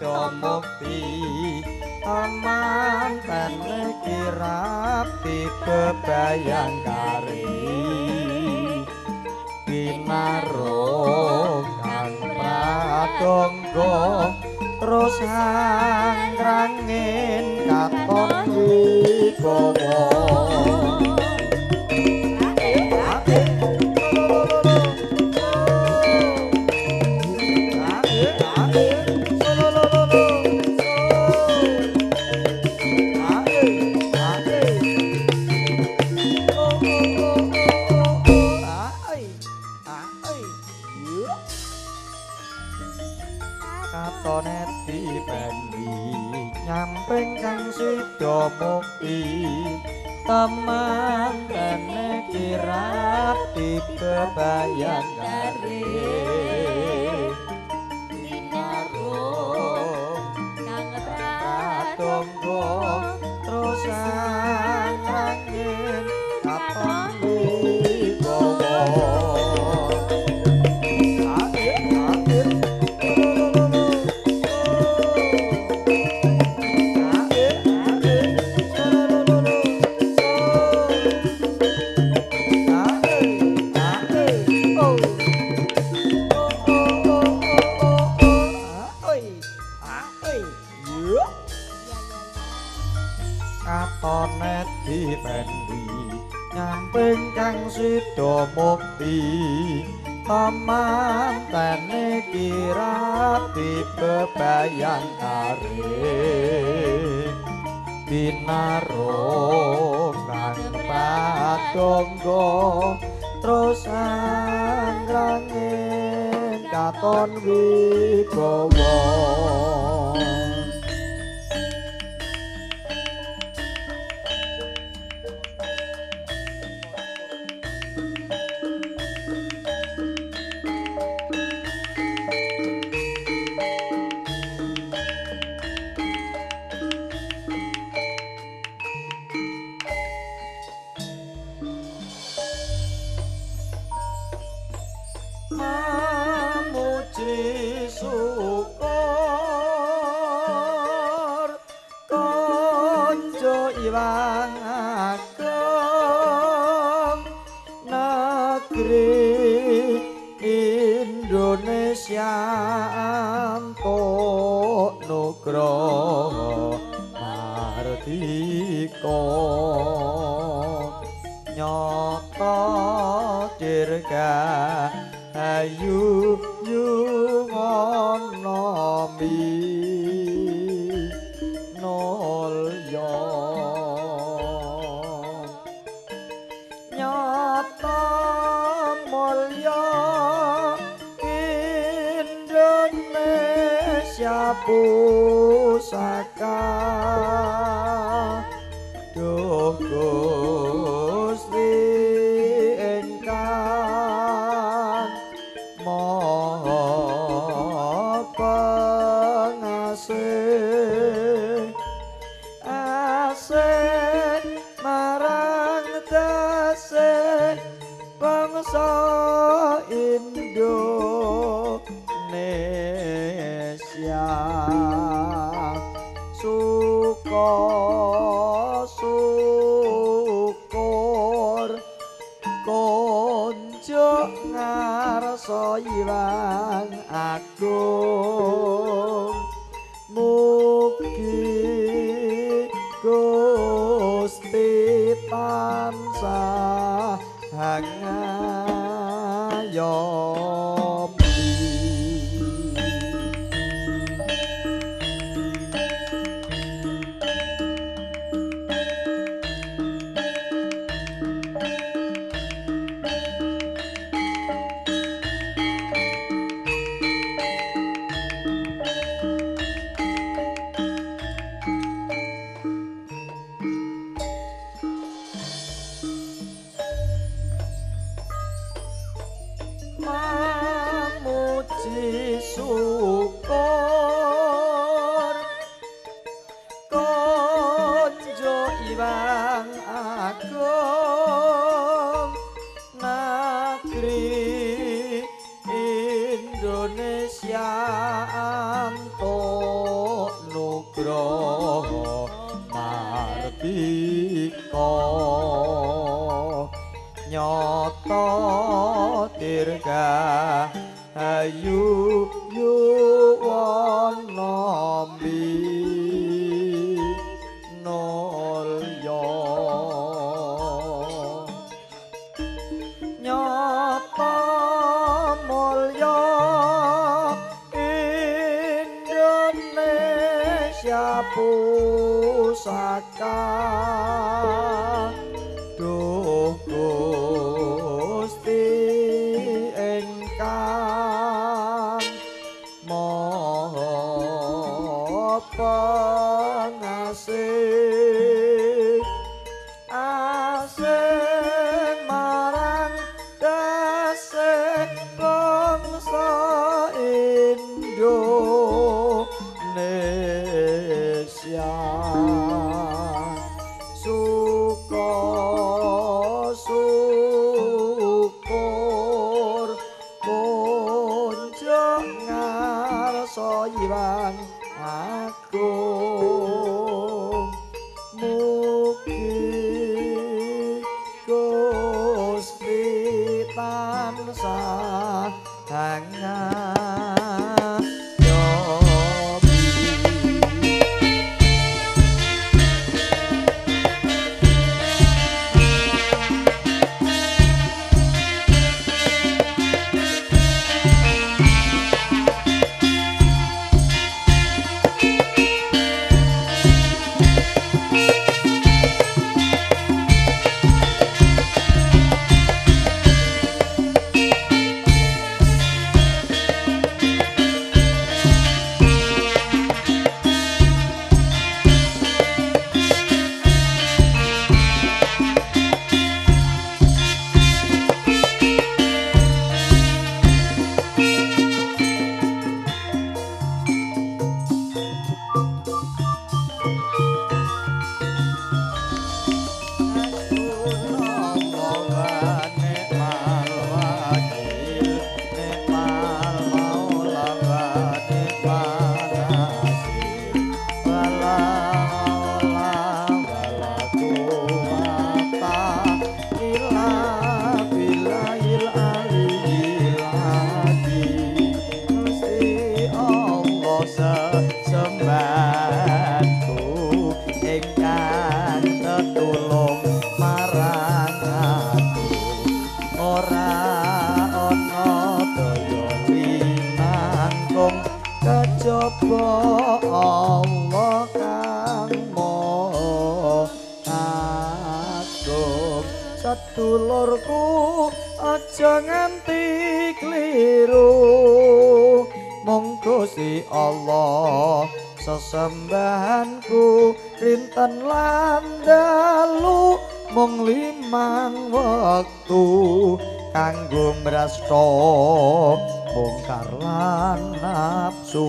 sida mukti amanten kirap bebayang kari binarung kang pratangga terus angkrangin katon wibawa katone dipendi nyamping kang sida mukti temangane kirap bebayang kari dinarung kang pratangga terus angkrangin katon wibawa katone dipendi nyamping kang sida mukti amantene kirap bebayang kari binarung kang pratangga terus angkrangin katon wibawa mamuji syukur konco iwang ageng negeri Indonesia antuk nugroho mardika nyata dirgahayu yungonomi nolya nyata mulya Indonesia pusaka duh Gusti ingkang Maha Pengasih asih marang tasih bangsa Indonesia syukur konjuk ngarsa iwang agung mugi Gusti tansah ngayomi mamuji syukur konjo iwang agung negeri Indonesia Syanto Nugroho Mardika Nyoto Dirgahayu Yuwana Binulya Nyata mulya Indonesia pusaka Duh Gusti ingkang Maha Pengasih asih marang dasih bangsa Indonesia suka syukur kunjuk ngarsa Hyang Agung mugi Gusti tansah kejaba Allah kang Maha Agung sedulurku aja nganti kliru monggo si Allah sesembahanku rinten lan dalu mung 5 wektu kanggo mrasta bongkar lan nafsu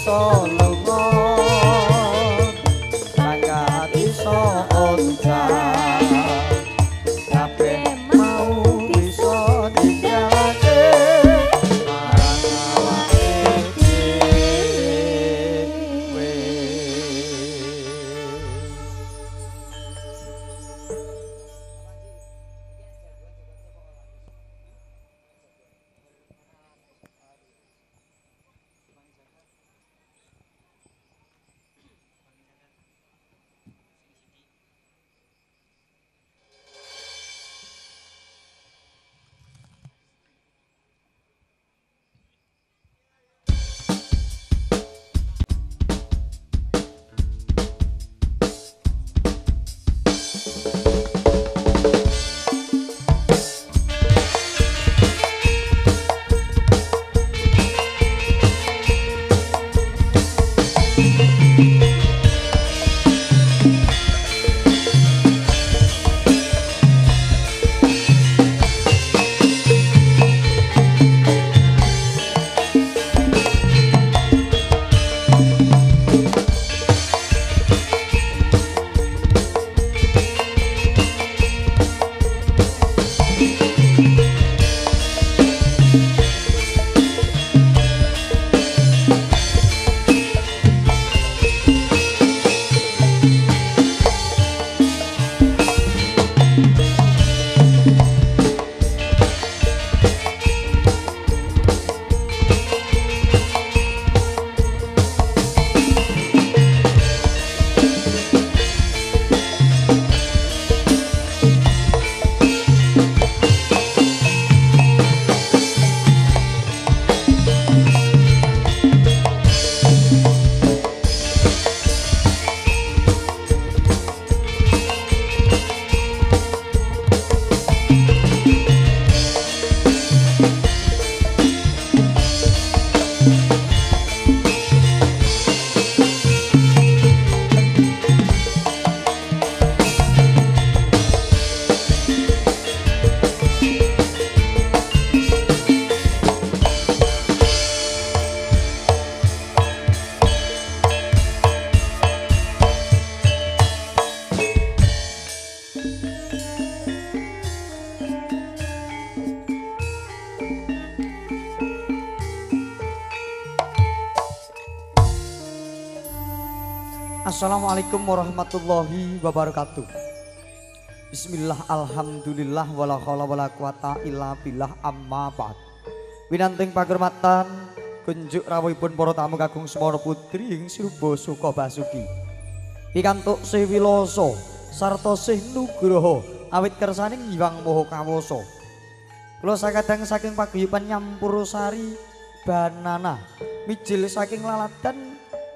iso lunga kang gak iso oncat kabeh mau bisa dijalake marang awake dhewe. Assalamualaikum warahmatullahi wabarakatuh. Bismillah alhamdulillah wala haula wala quwata illa billah amma ba'd. Winanting pagermatan kunjuk rawuhipun para tamu kakung Semana Putri ing Sruba Suka Basuki. Pikantuk Sewiloso sarta Sih Nugroho awit kersaning Hyang Maha Kawasa. Kula sakadang saking paguyuban Nyampur Sari Banana mijil saking Laladan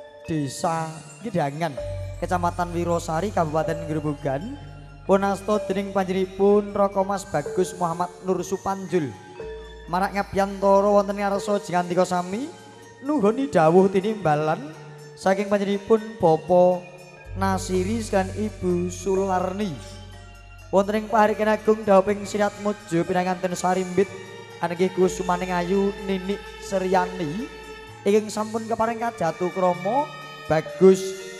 Desa Gidangan, Kecamatan Wirosari, Kabupaten Grobogan, punasta dening panjenenganipun Raka Mas Bagus Muhammad Nur Supanjul. Marak ngabiyantara wonten ngarsa jingandika sami nuhuni dawuh tinimbalan saking panjenenganipun Bapa Nasiri lan Ibu Sularni. Wonten ing Pahariken Agung dawuhing Sirat Mojo pinanganten sarimbit anggih kusumaning ayu Ninik Seryani. Ingkang sampun keparing kajatu krama Bagus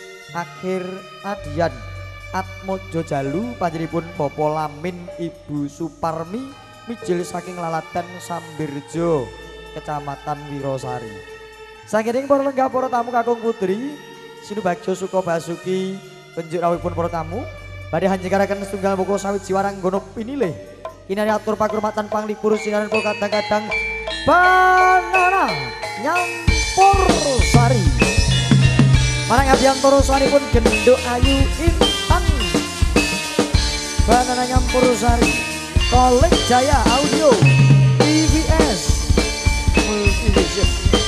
Akhir Adian Atmojo Jalu panjenenganipun Bapa Lamin Ibu Suparmi mijil saking Laladan Sambirjo Kecamatan Wirosari. Saking para lenggah para tamu kakung putri Sinubagja Suka Basuki penjuk rawuhipun para tamu badhe hanjengaraken setunggal buku sawit jiwarang gono pinilih kinari atur pakurmatan panglipur sinaran pol kadang-kadang Banana Nyampur Sari marang abiyantara sawanipun Genduk Ayu Intan Banana Nyampur Sari Kolek Jaya Audio TVS Multivision.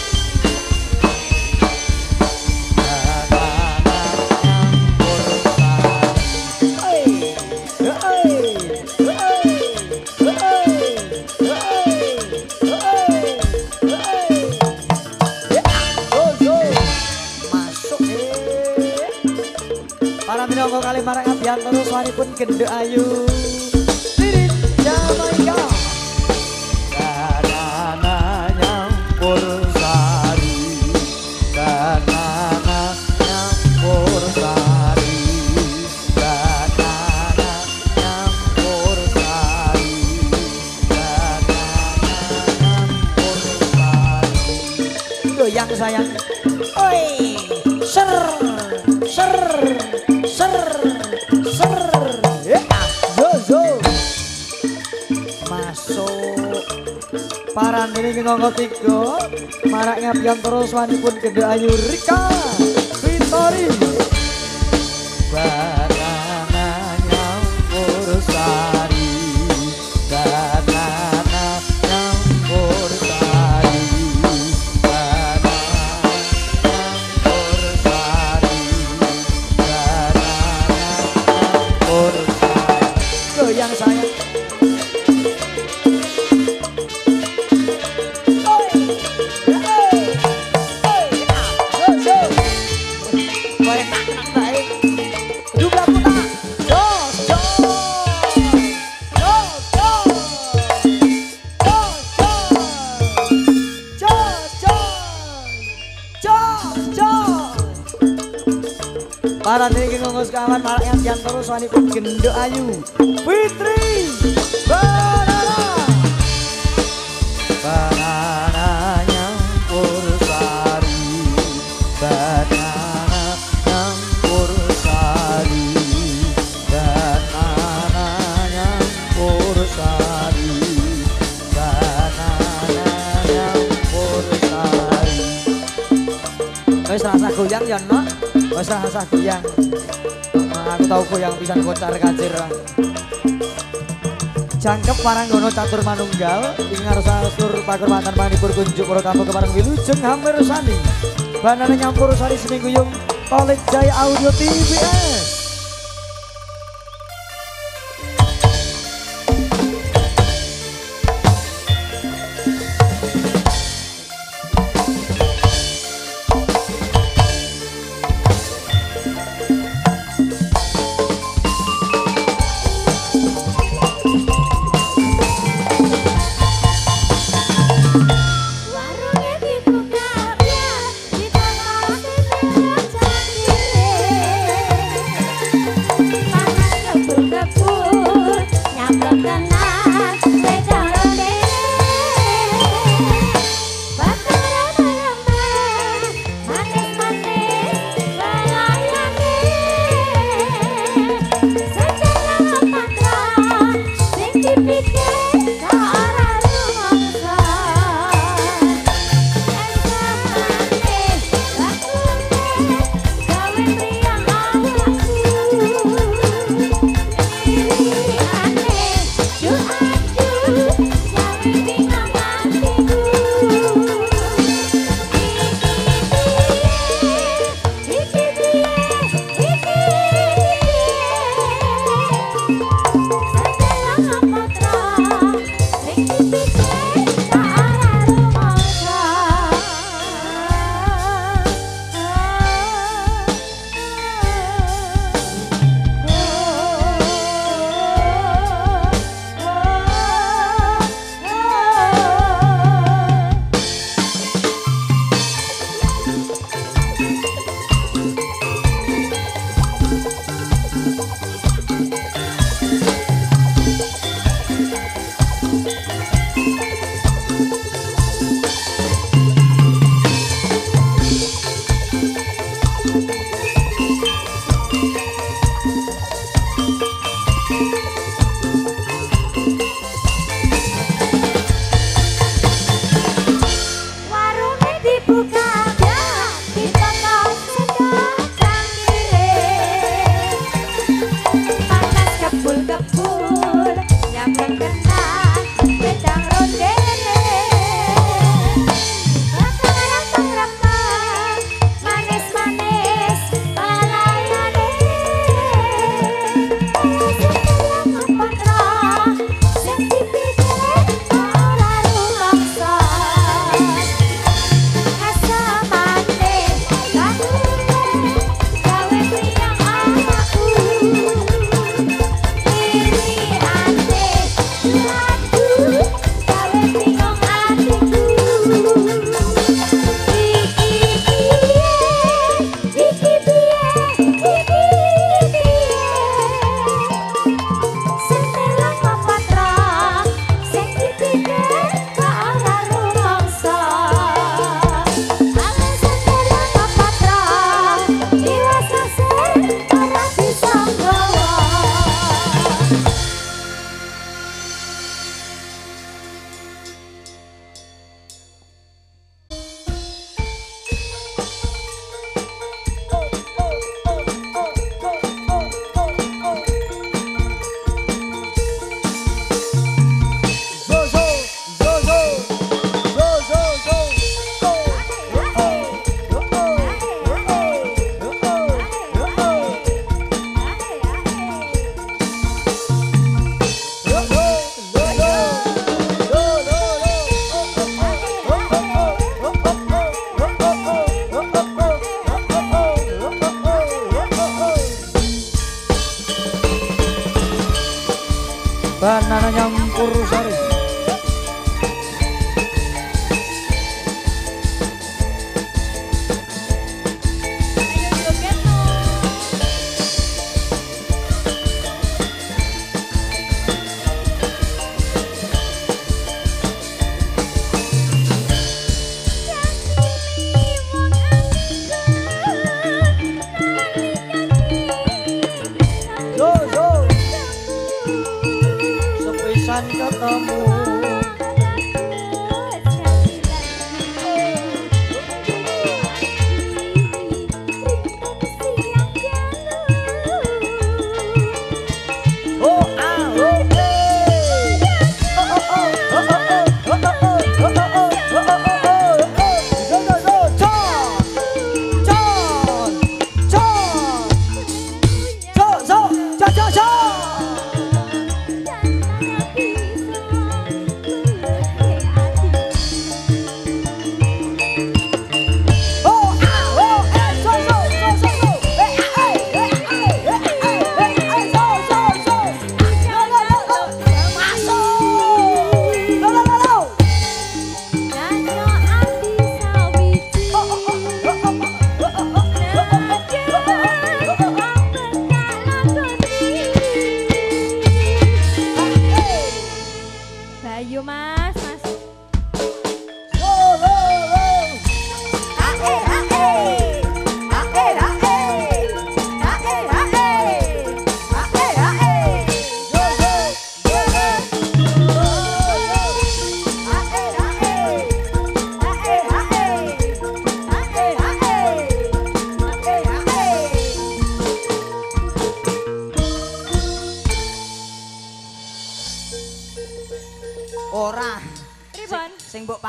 Minangka kali marang abiyantara sawanipun Genduk Ayu Lirin Jamaika Banana Nyampur Sari Parantene ngongko tiga marak ngapian terus wanipun Gede Ayu Rika Victory banana nyampur sari banana nyampur sari banana nyampur sari banana nyampur sari goyang sayang. Para tinggi ngongos kawan marak yang terus wanipun Gede Ayu Fitri banana banana nyampur sari banana nyampur sari banana nyampur sari banana nyampur sari. Wes rasa goyang ya no? Wes rasa goyang. Aku tahu goyang pisan kocar kacir. Jangkep Paranggono catur manunggal ing ngarsa tur pakurmatan panipur kunjuk para tamu kepareng wilujeng hampir sani. Banana nyampur sari seni guyung Kolej Jaya Audio TVS.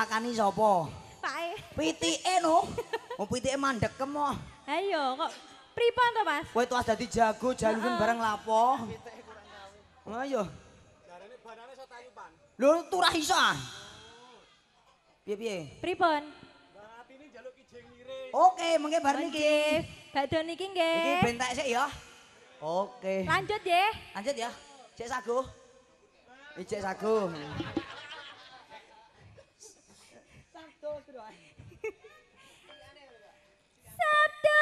makani sapa? Pak. Pitike no. Wong pitike mandek kemo. Ayo kok pripun to, Mas? Kowe tuas dadi jago jaluran barang lapo? Ayo. Jarane banane iso tayupan. Lho turah iso ah. Piye-piye? Pripun? Mbak Atini njaluk kijing miring. Oke, mengke bar niki. Bakdo niki nggih. Iki bentek sik ya. Oke. Lanjut nggih. Lanjut ya. Cek sagu. Cek sagu. Sabdo terus. Sabda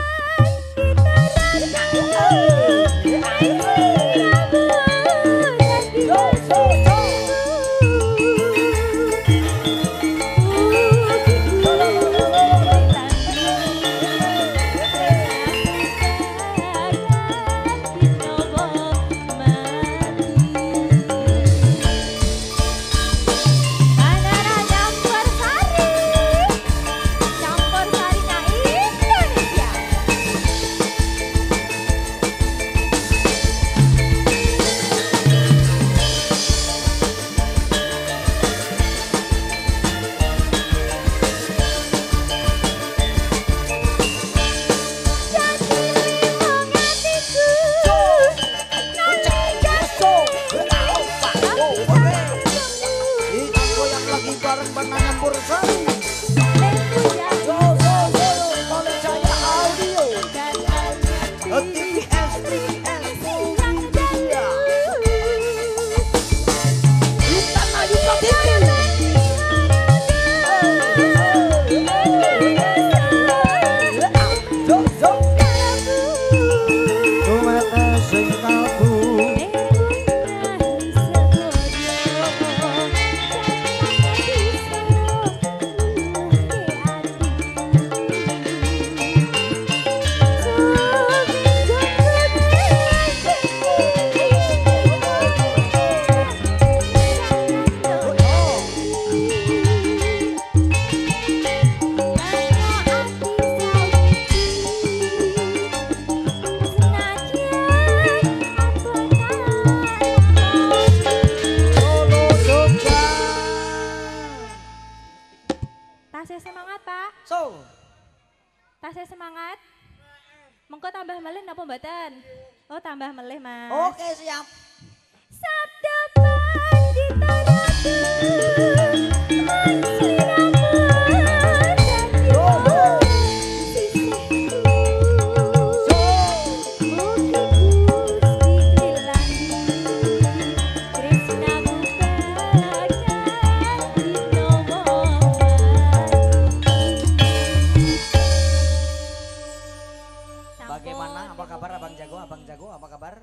Tasih semangat, Pak. Tasih semangat. Mengko tambah melih napa mboten? Oh, tambah melih, Mas. Oke, siap. Sabda pandita ratu Bagaimana? Apa kabar Abang Jago? Abang Jago, apa kabar?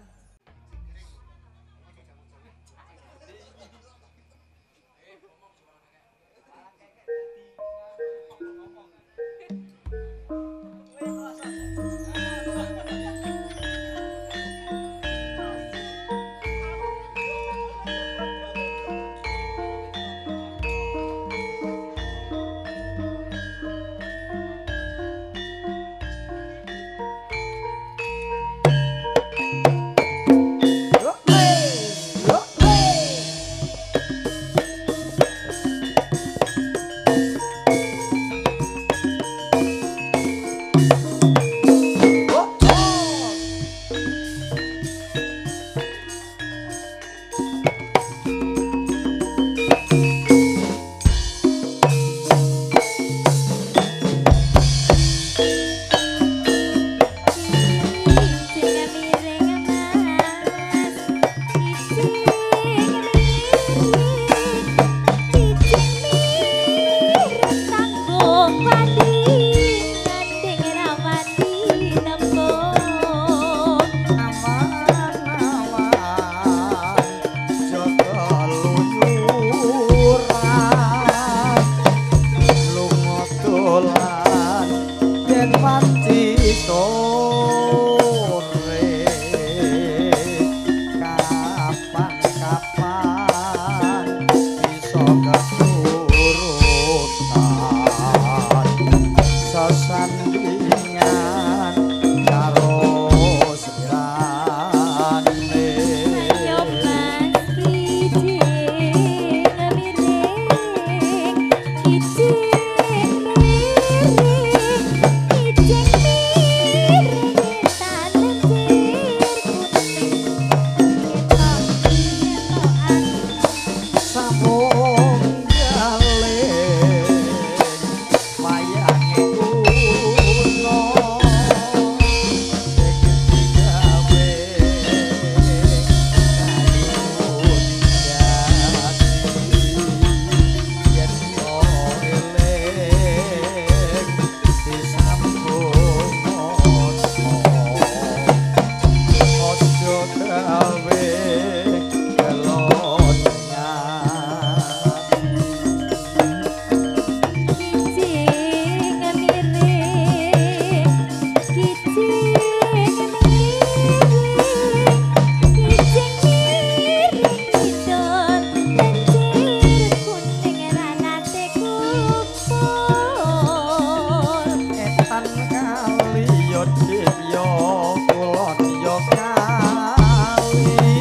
yo kulon yo kali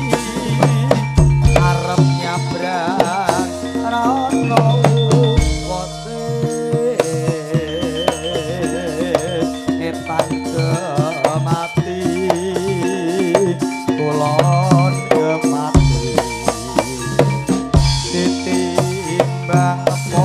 arep nyabrang rono wote etan mati kulon mati ditimbang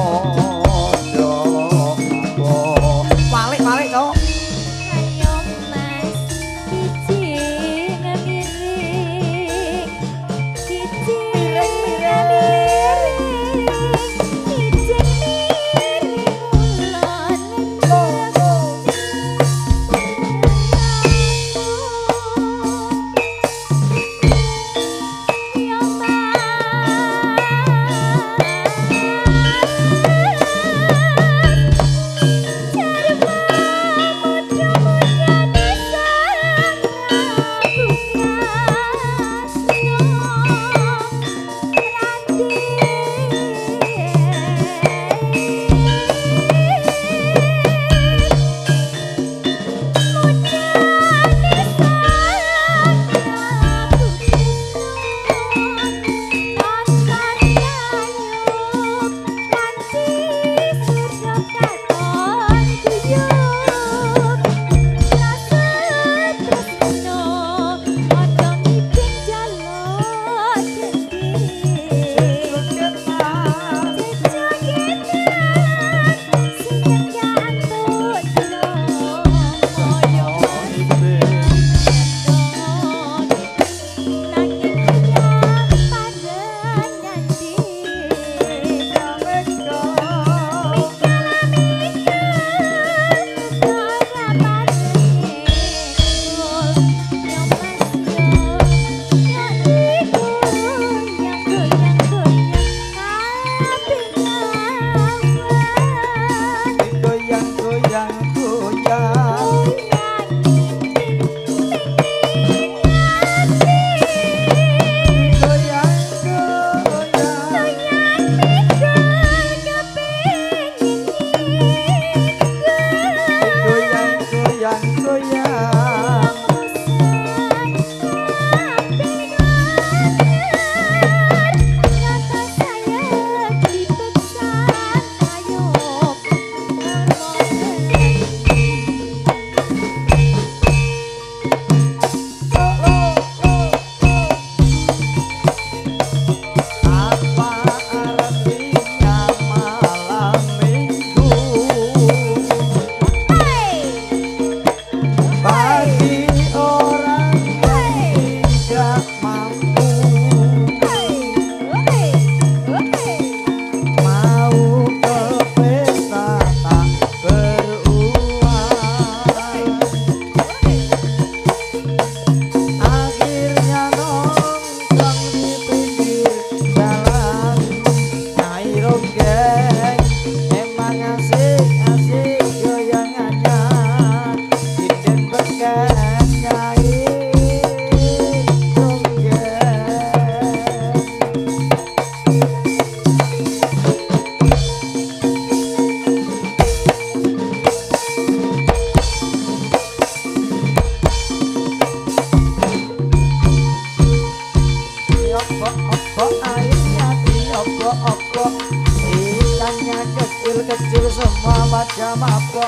kecil semua wajah mabok,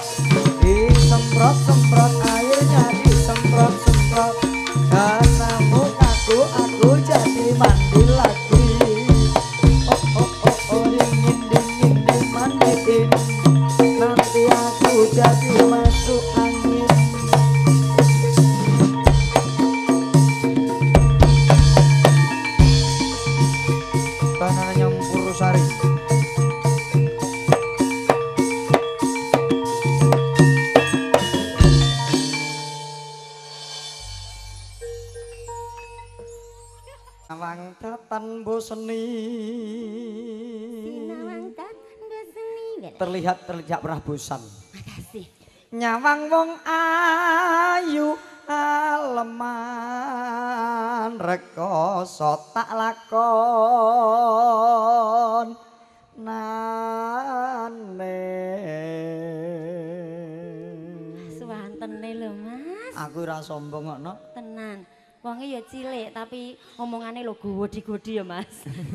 disemprot-semprot airnya, disemprot-semprot karena mukaku aku jadi mandi lagi. Oh oh oh oh, dingin dingin dimandiin, nanti aku jadi masuk angin. Banana nyampur sari. Nawang tatan boseni. Nawang tatan boseni. Terlihat pernah bosan. Makasih. Nyawang wong ayu aleman rekoso tak lakon nane. Suwantene lho Mas. Aku ora sombong kok, Nok. Tenan. Wonge ya cilik tapi omongane lho godi-godi ya, Mas.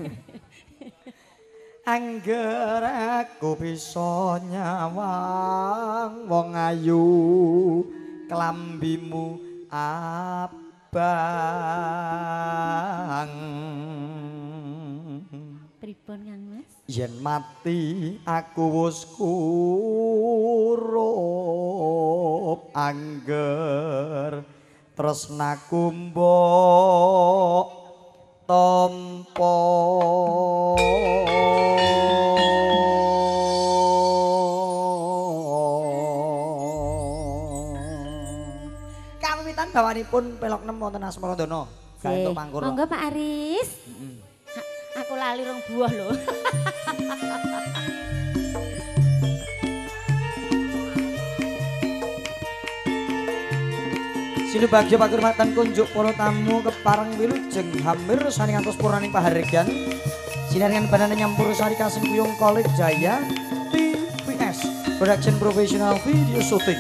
Angger aku bisa nyawang wong ayu klambimu abang. Pripun Kang Mas? Yen mati aku wis kurup angger tresnaku mbok tampa. Kawiwitan bawanipun pelok nem wonten Asmaradana. Gantuk pangkur. Monggo Pak Aris. Aku lali rong buah lho. Sinubagya pakurmatan kunjuk para tamu kepareng wilujeng hamir sani ngantos purnaning pahargyan. Sinaringan banana nyampur sari kasing kuyung Kolek Jaya TVS Production Professional Video Shooting.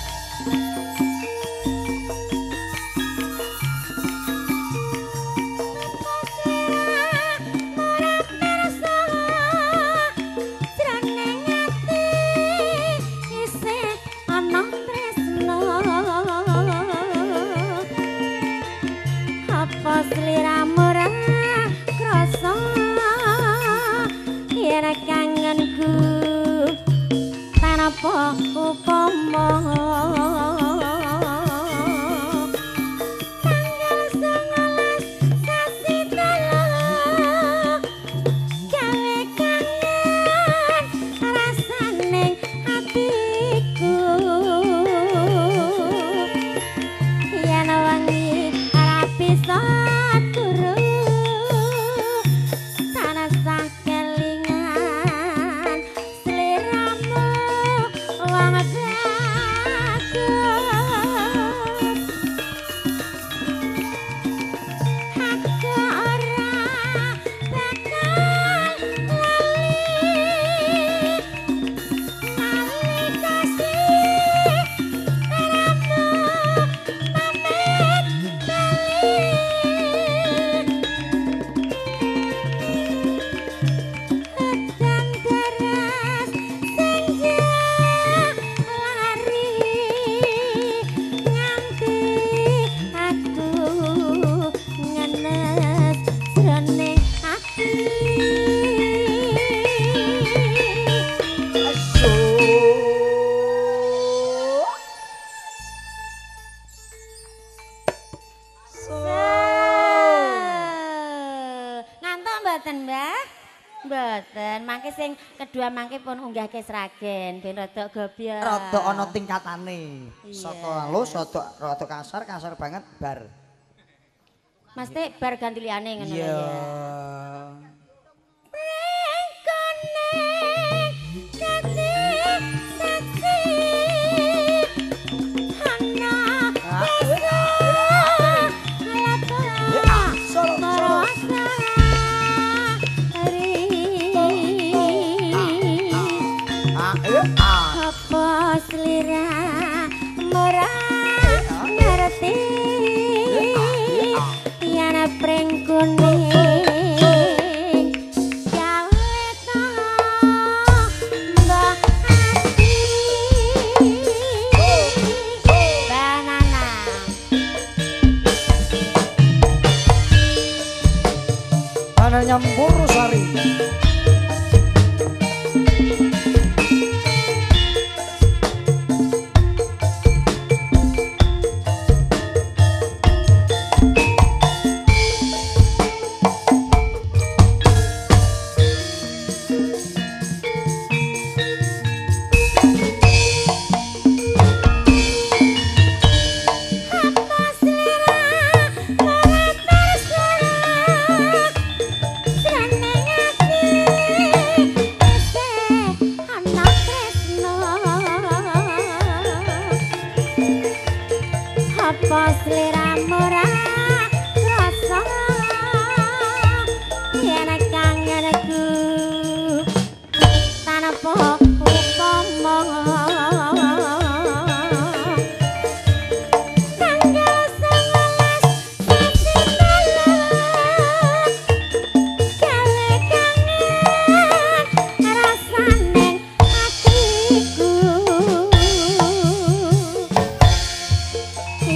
Kedua mangke pun unggah ke Sragen ben rada gobya. Rada ana tingkatane. Saka halus rada kasar banget bar. Mesti bar ganti liyane ngono ya. Apa selera murah ngerti yang pring kuning gawe to mbok ati banana Banana nyampur sari.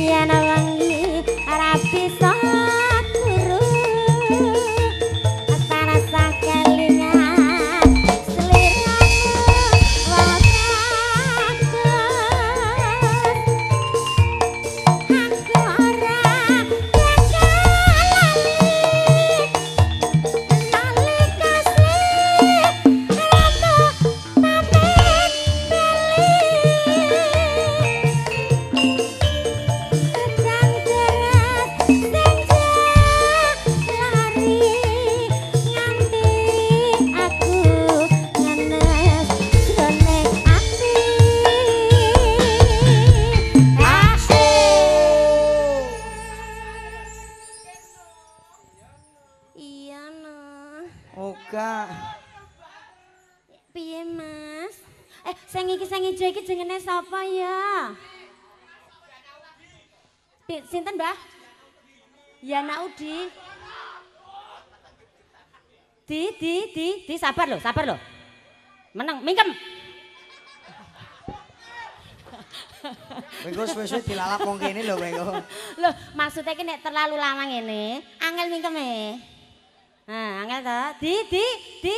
yen wengi ora bisa turu rasa kelingan sliramu wae aku ora Oga. Piye, Mas? Sing ijo iki jenenge sapa ya? Sinten, Mbah? Yana Udi. Di sabar lho. Meneng, mingkem. Wengko suwe-suwe dilalap wong kene lho wengko. Lho, maksudnya iki nek terlalu lama ngene, angel mingkeme. Nah, angel ta? Di.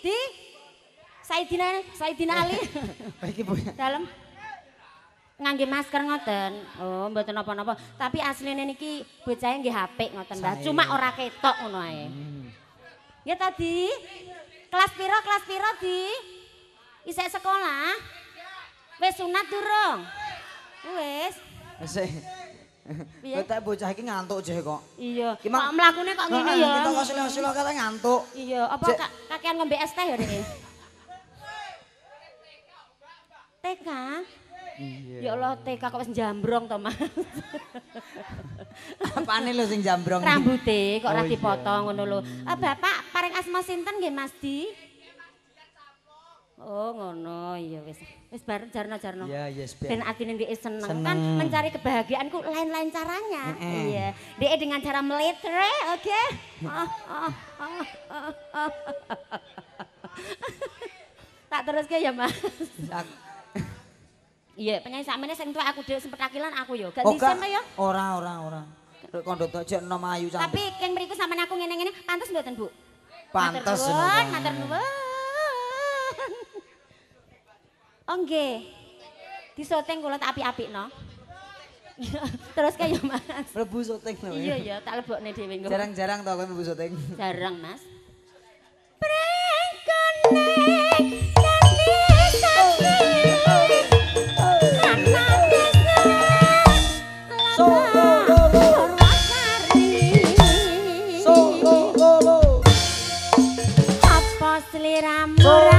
Saidina Ali. Iki Bu. Dalem. Ngangge masker ngoten. Oh, mboten napa-napa. Tapi asline niki bocahe nggih apik ngoten, Mbah. Cuma ora ketok ngono ae. Ya tadi. Kelas piro, Di? Isek sekolah? Wis sunat durung? Wis. Sik. Betek bocah iki ngantuk jeh kok. Iya. Kok mlakune kok ngene ya? Kita kok silo-silo kate ngantuk. Iya, apa kakean ngombe es teh ya, Dek? TK? Iya. Ya Allah, TK kok wis jambrong to, Mas. Apane lho sing jambrong? Rambuté kok ora dipotong ngono lho. Bapak paring asma sinten nggih, Mas Di? Oh, ngono. Iya wis. Wis bareng jarno. Iya, yes, Ben atine ndek seneng. Kan mencari kebahagiaanku lain-lain caranya. Iya. Dek dengan cara meletre, oke? Tak teruske ya, Mas. Iya, penyanyi sakmene sing tuwek aku dhewe sempet akilan aku yo. Gak disen ya? Ora. Kondok aja enom ayu cantik. Tapi keng mriku sampean aku ngene-ngene pantes mboten, Bu? Pantes Matur nuwun. Oh nggih. Disoting kula tak apik-apikno. Terus kaya Mas. Mlebu syuting lho. Iya, tak lebokne dhewe engko. Jarang-jarang to kowe mlebu syuting. Jarang, Mas. Prengkone kanthi sate. Apa sliramu ra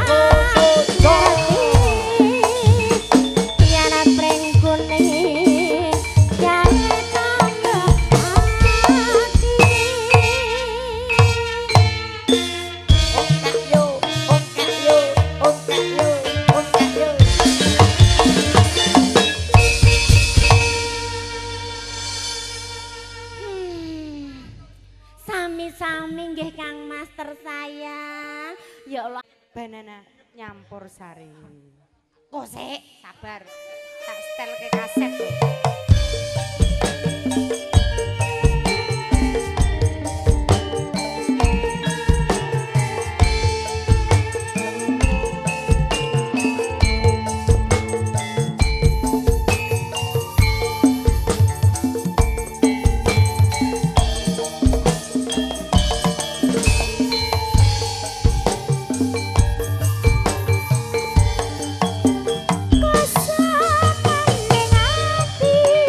Sami-sami nggih Kang Master sayang. Ya Allah. Banana nyampur sari. Kok sik, sabar. Tak setel ke kaset tuh. Kuasa pandeng ati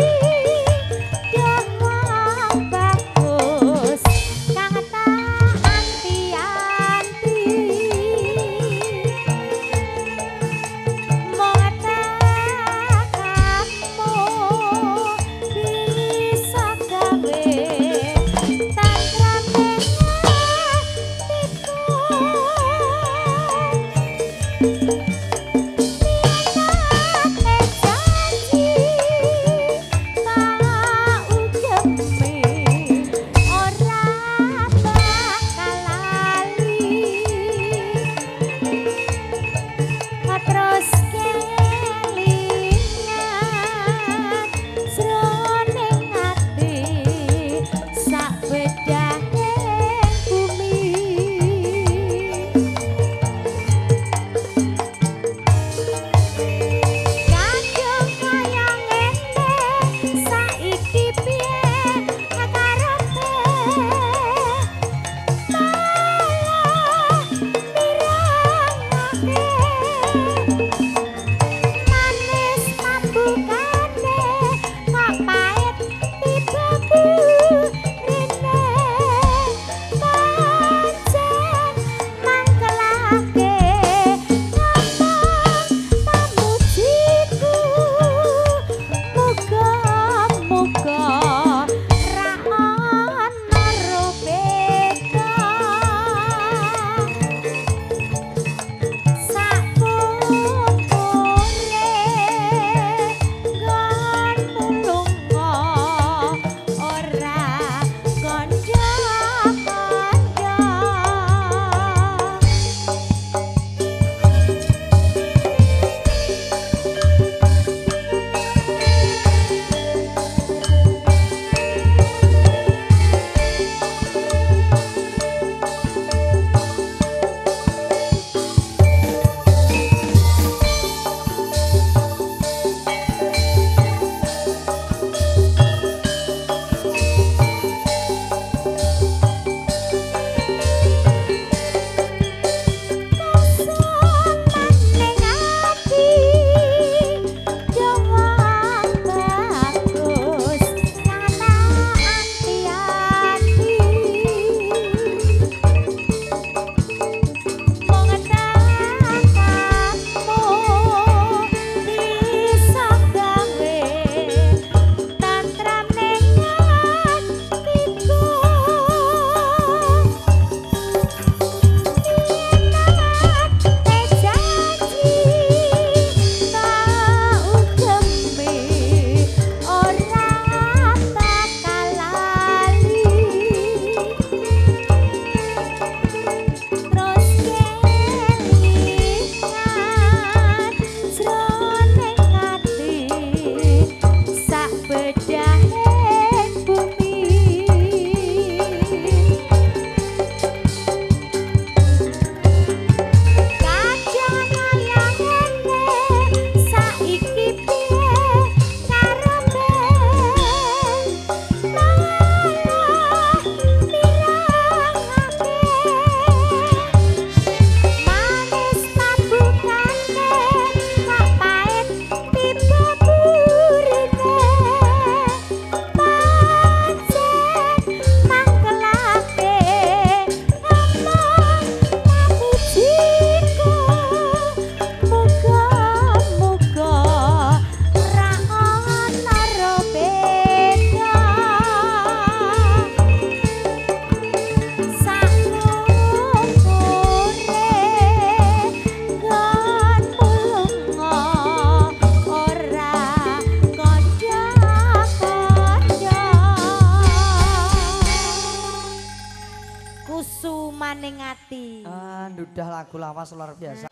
Kusumaning ati. Udah lagu lawas luar biasa.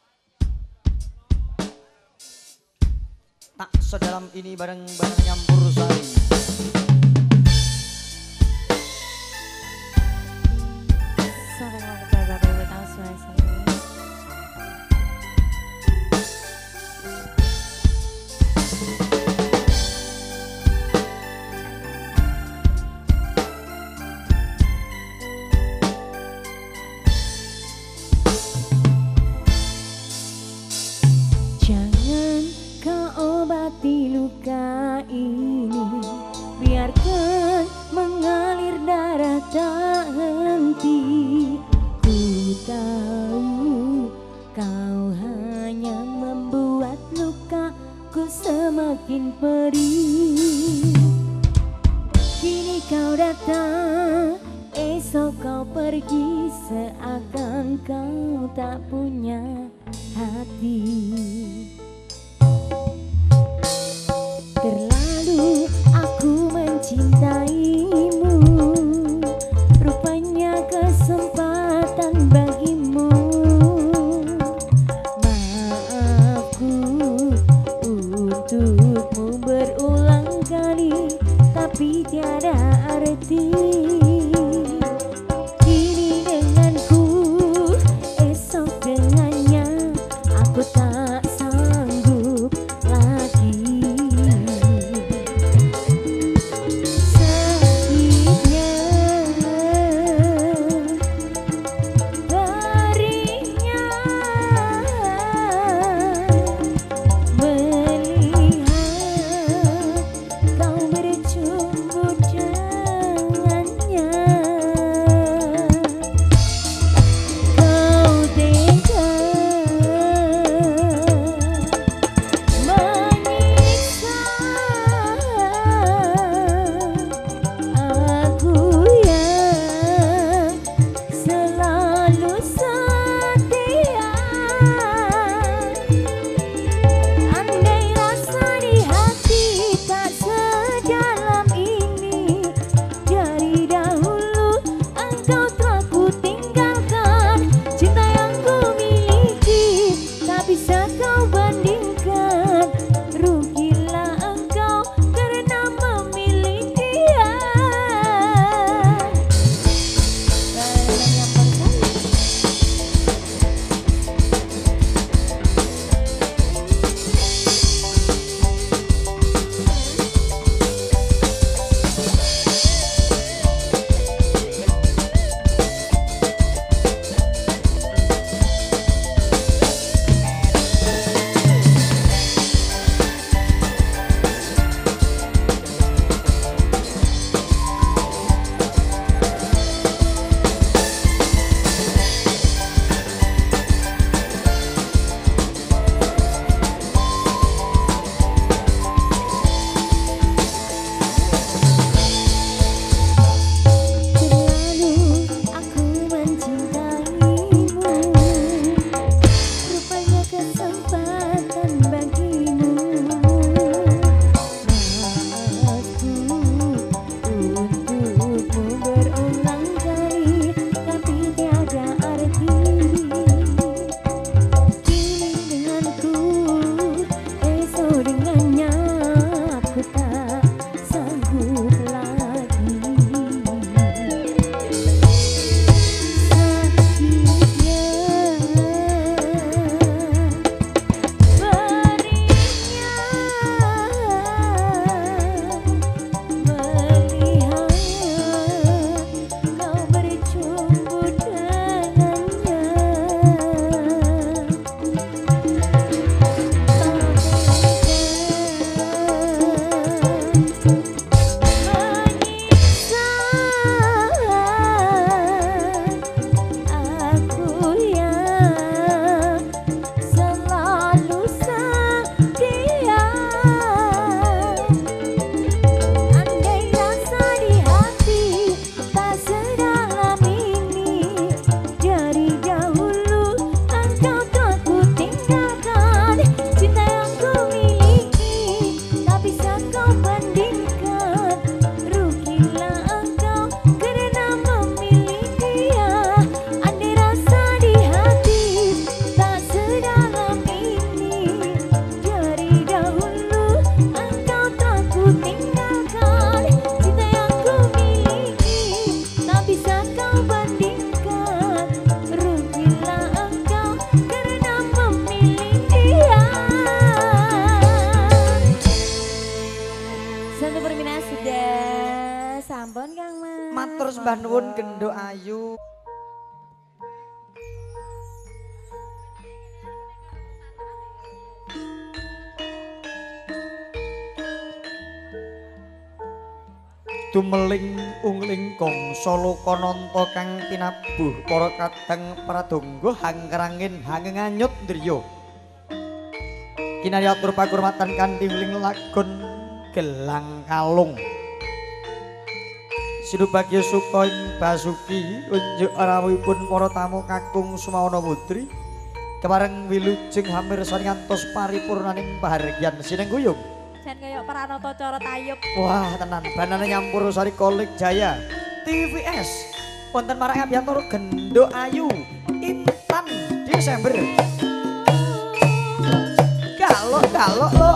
Tak sedalam ini bareng-bareng nyampur sari. Obati luka ini, biarkan mengalir darah tak henti. Ku tahu kau hanya membuat lukaku semakin perih. Kini kau datang, esok kau pergi, seakan kau tak punya hati. Terlalu aku mencintaimu, rupanya kesempatan bagimu. Maafku untukmu berulang kali, tapi tiada arti. Kini denganku, esok dengannya, aku tak sanggup lagi. Dengannya Bunda, sampun Kang Mas. Matur sembah nuwun Gendho Ayu. Tumeling ungling kangsa lokananta kang tinabuh para kadang pradangga hangkrangin hangenganyut ndriya. Kinaryatur pakurmatan kanthi wiling lagon gelang kalung. Sinubagya suka ing Basuki unjuk rawuhipun para tamu kakung sumawana putri kepareng wilujeng hamirsani ngantos paripurnaning pahargyan sinengguyung. Jan kaya Pranata cara tayub. Wah tenan banane nyampur sari kolik Jaya TVS wonten marang Abiyantara Gendho Ayu Intan Desember galok lo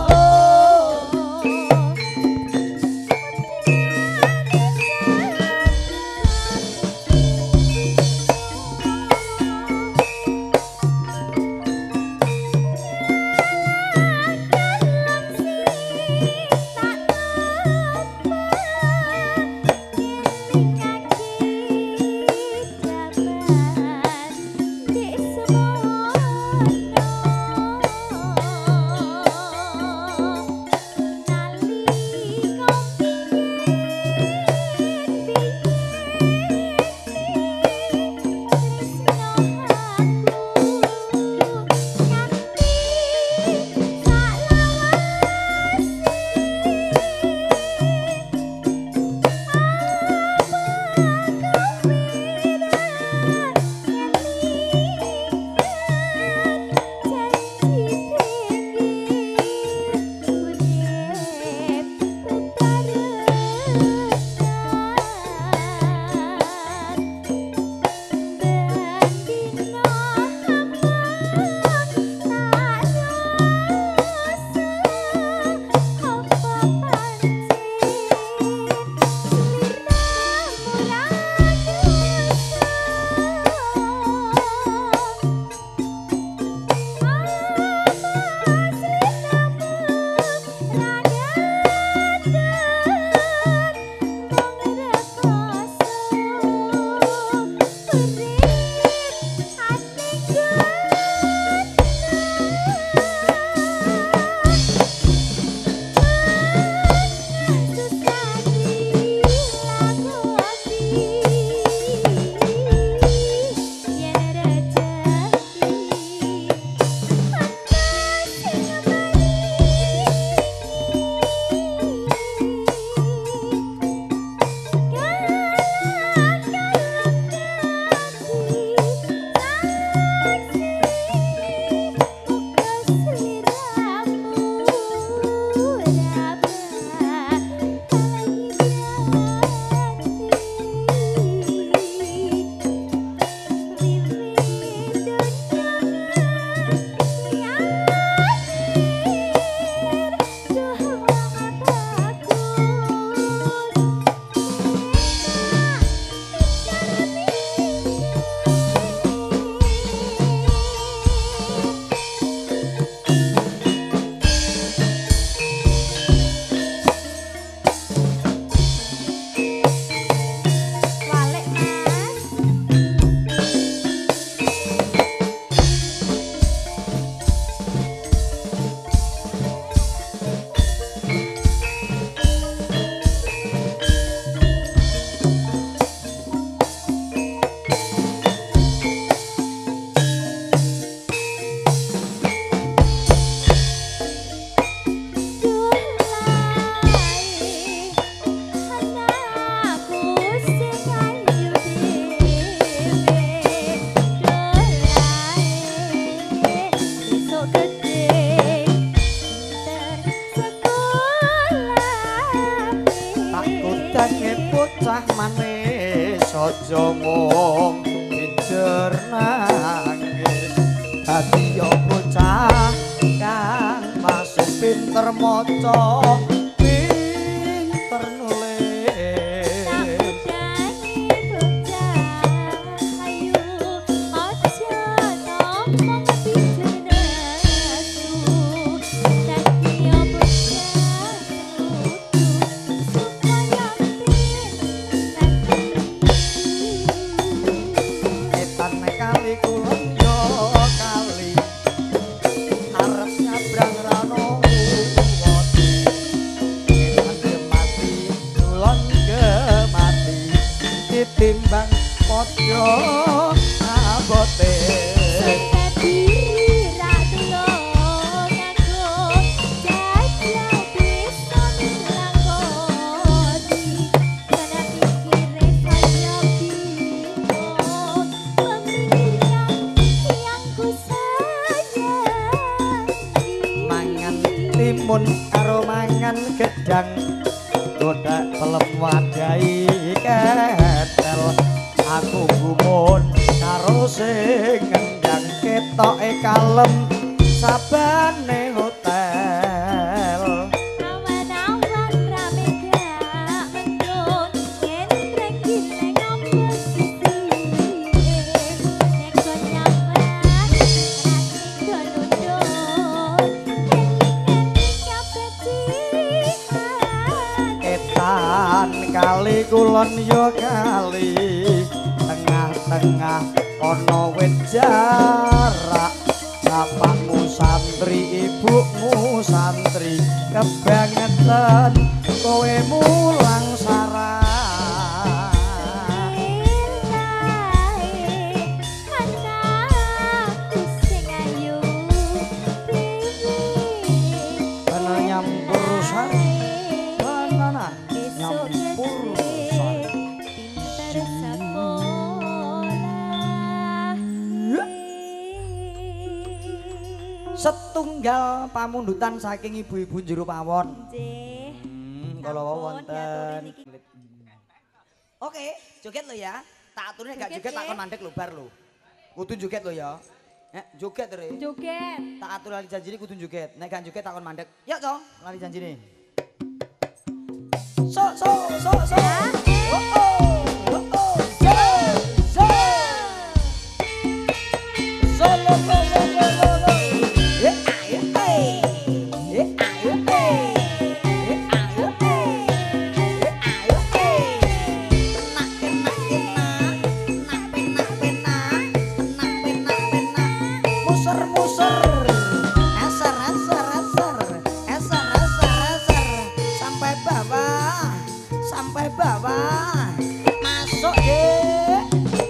aja mung pinjer nangis dadi yo bocah kang masih pinter maca pinter nulis aja abote timun karo mangan gedang godak pelem wadai ketel aku gumun karo sing ngendang ketoke kalem sabane hotel awan-awan rame gak mendung ngendreng gileng opo sisi nek kon nyambat rati donundun etan kali kulon yo kali tengah-tengah ana wit jarak bapakmu santri ibumu santri kebangetan kowe mulang sarah bener nyampur sari banana nyampur sari setunggal pamundutan saking ibu-ibu jero pawon. Kalau wonten. Oke, joget lo ya. Tak aturne gak joget tak kon mandek lo bar lo. Kudu joget lo ya. Joget re. Joget. Tak atur lali janjine kudu joget. Nek gak joget tak kon mandek. Yuk, Cong, lali janjine. So. Oh. Sampai bawah masuk deh.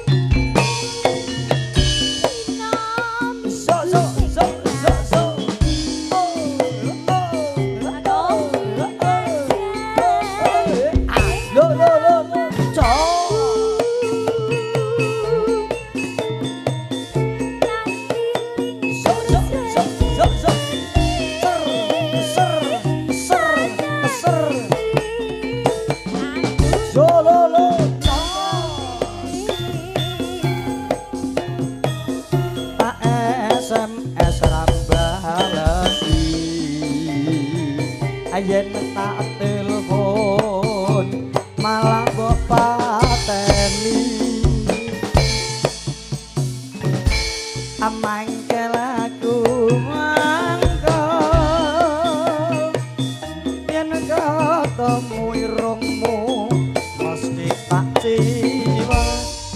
Ayen tak telepon malah mbok pateni amangkel aku mangko yen ketemu irungmu mesti tak ciwa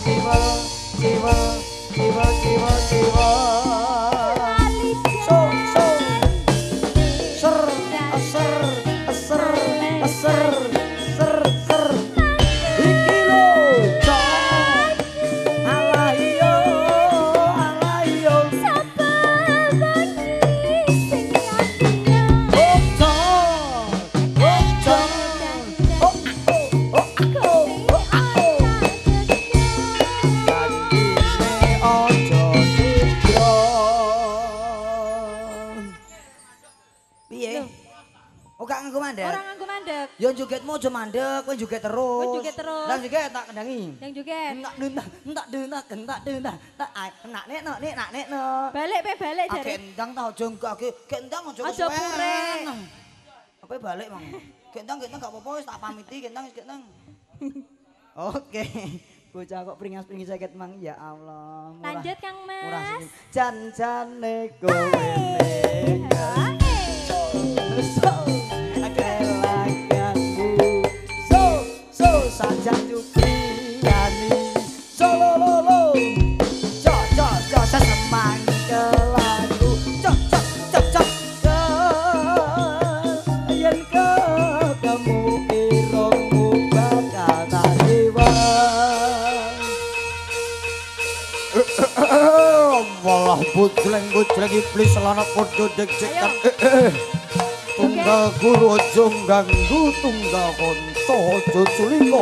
yo jogetmu aja mandek, kowe joget terus. Kowe joget terus. Lah joget tak kendangi. Yang joget. Entak denah. Tak enak nek no. Balik jare. Gendang ta aja gendang aja aja pure. Apa balik, Mang? Gendang gak apa-apa wis tak pamiti gendang. Oke. Bocah kok pringas-pringis sakit, Mang. Ya Allah. Lanjut Kang Mas. Murah jan-jane kowe ning. Saja Jupriani solololo cok sesemang ke lagu cok yen ketemu irungmu bakal tak iwang bujleng iblis lanat podo deg-degan. Tunggal guru aja ganggu, tunggal konco aja culika.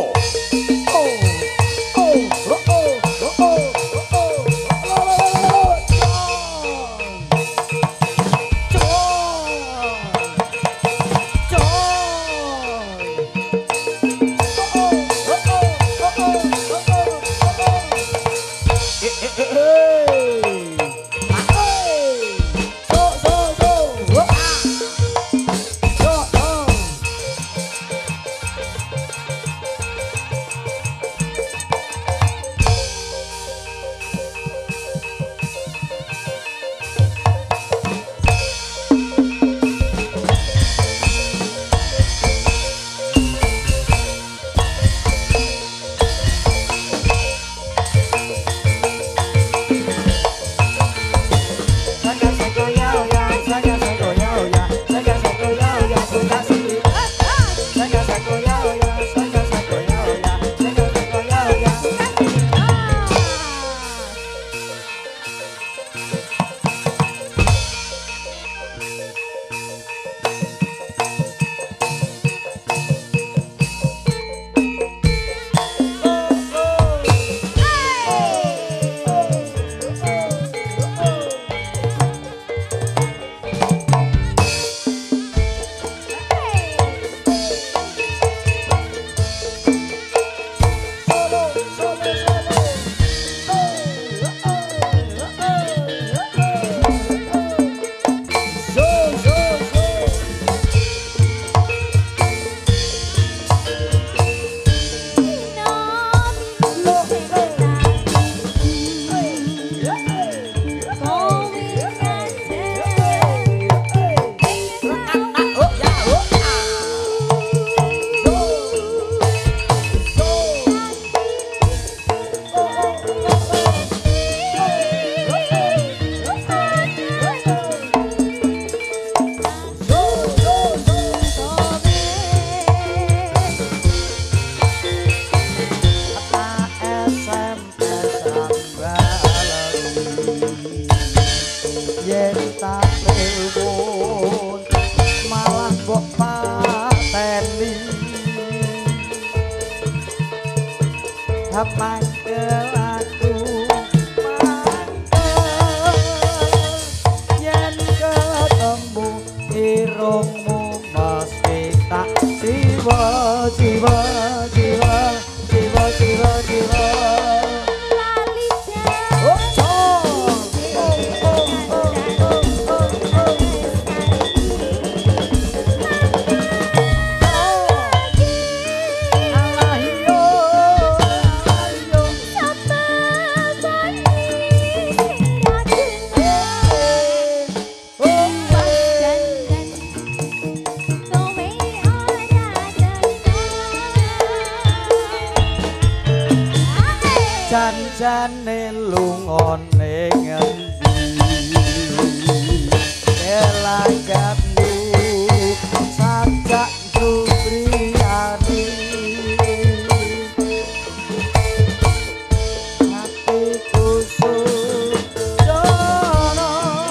Janjane lungone ngendi kelagatmu sajak Supriyadi hatiku sudono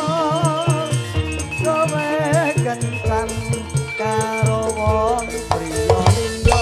kowe kencan karo wong priya liya.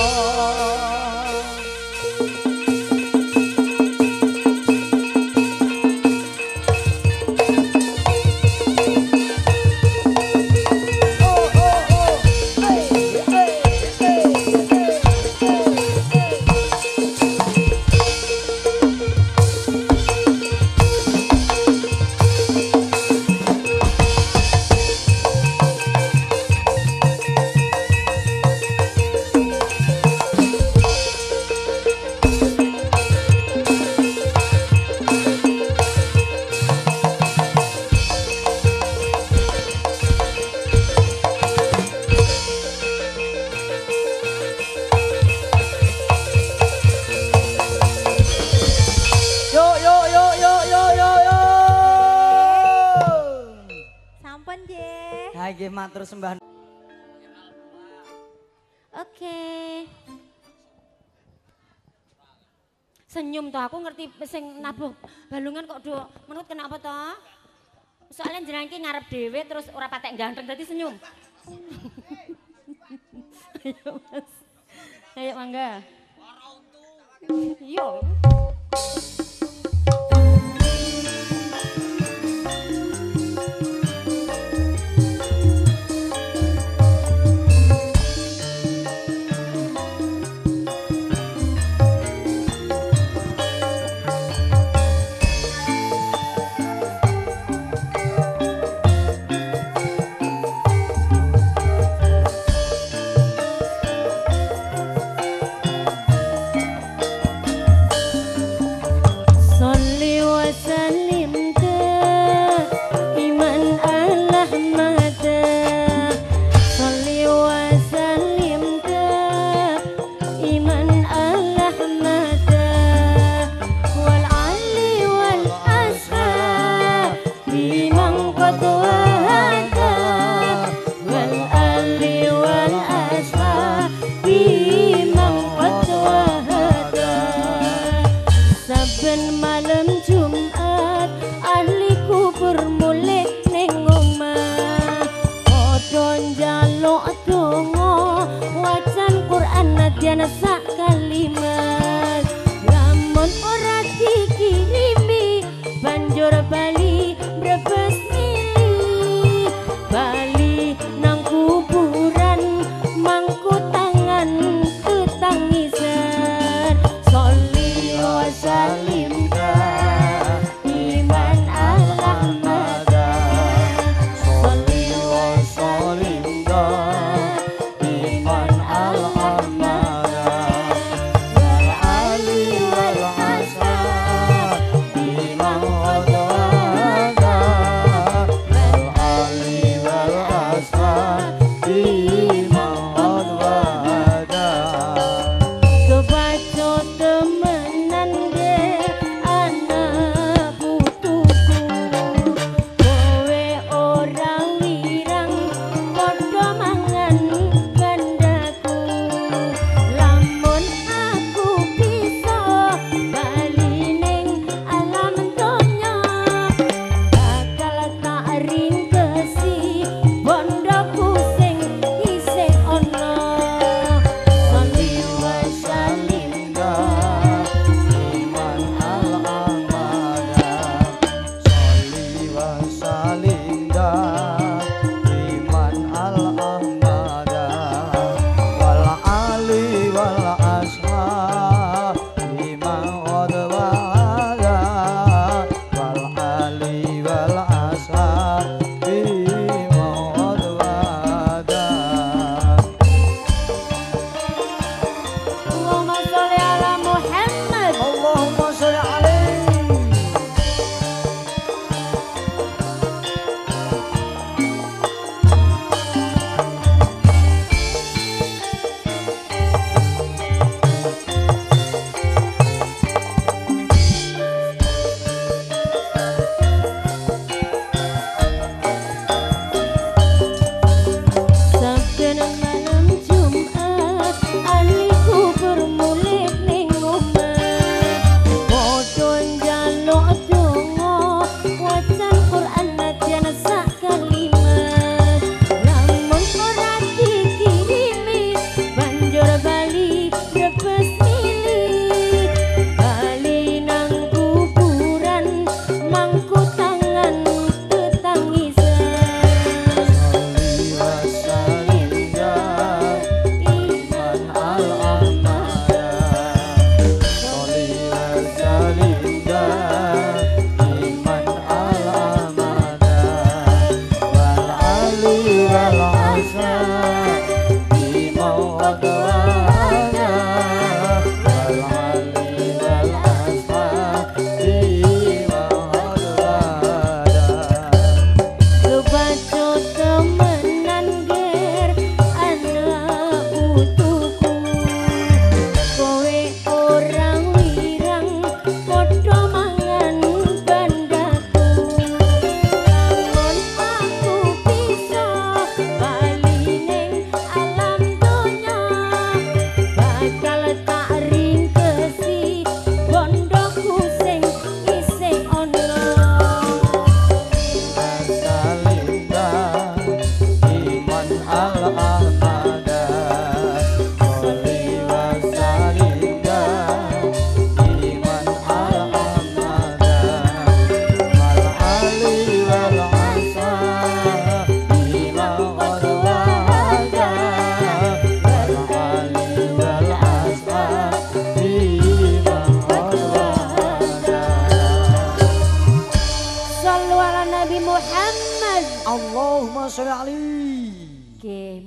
Nggih matur sembah. Oke. Senyum toh aku ngerti sing nabuh balungan kok do menurut kenapa toh? Soalnya jenengan iki ngarep dhewe terus ora patek ganteng dadi senyum. Ayo Mas. Ayo mangga. Iya.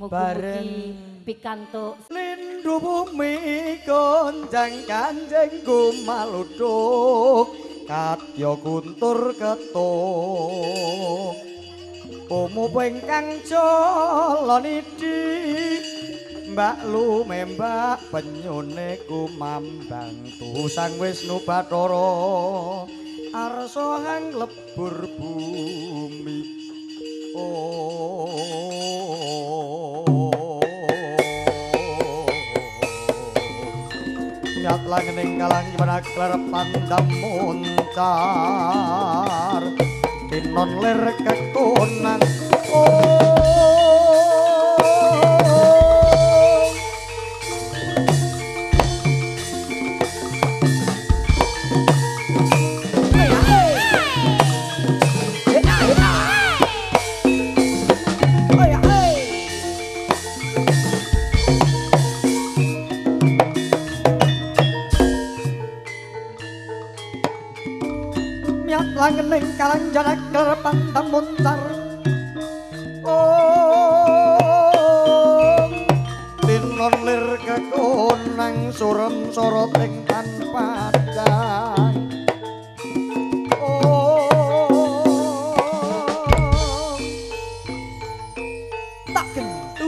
mugi-mugi pikantuk Lindu bumi gonjang kanjeng gumaluduk Katya kuntur ketuk Umu pengkang colonidi Mbak lu membak penyune kumambang Tusang Wisnu Bathara Arsa hang lebur bumi Nyat langening kalang menaklar pandam muncar Tinon lir kekunang langening kalang jarak kelepan tamuntar tinon lir kekunang surem sorot ing tanpa jang tak gentung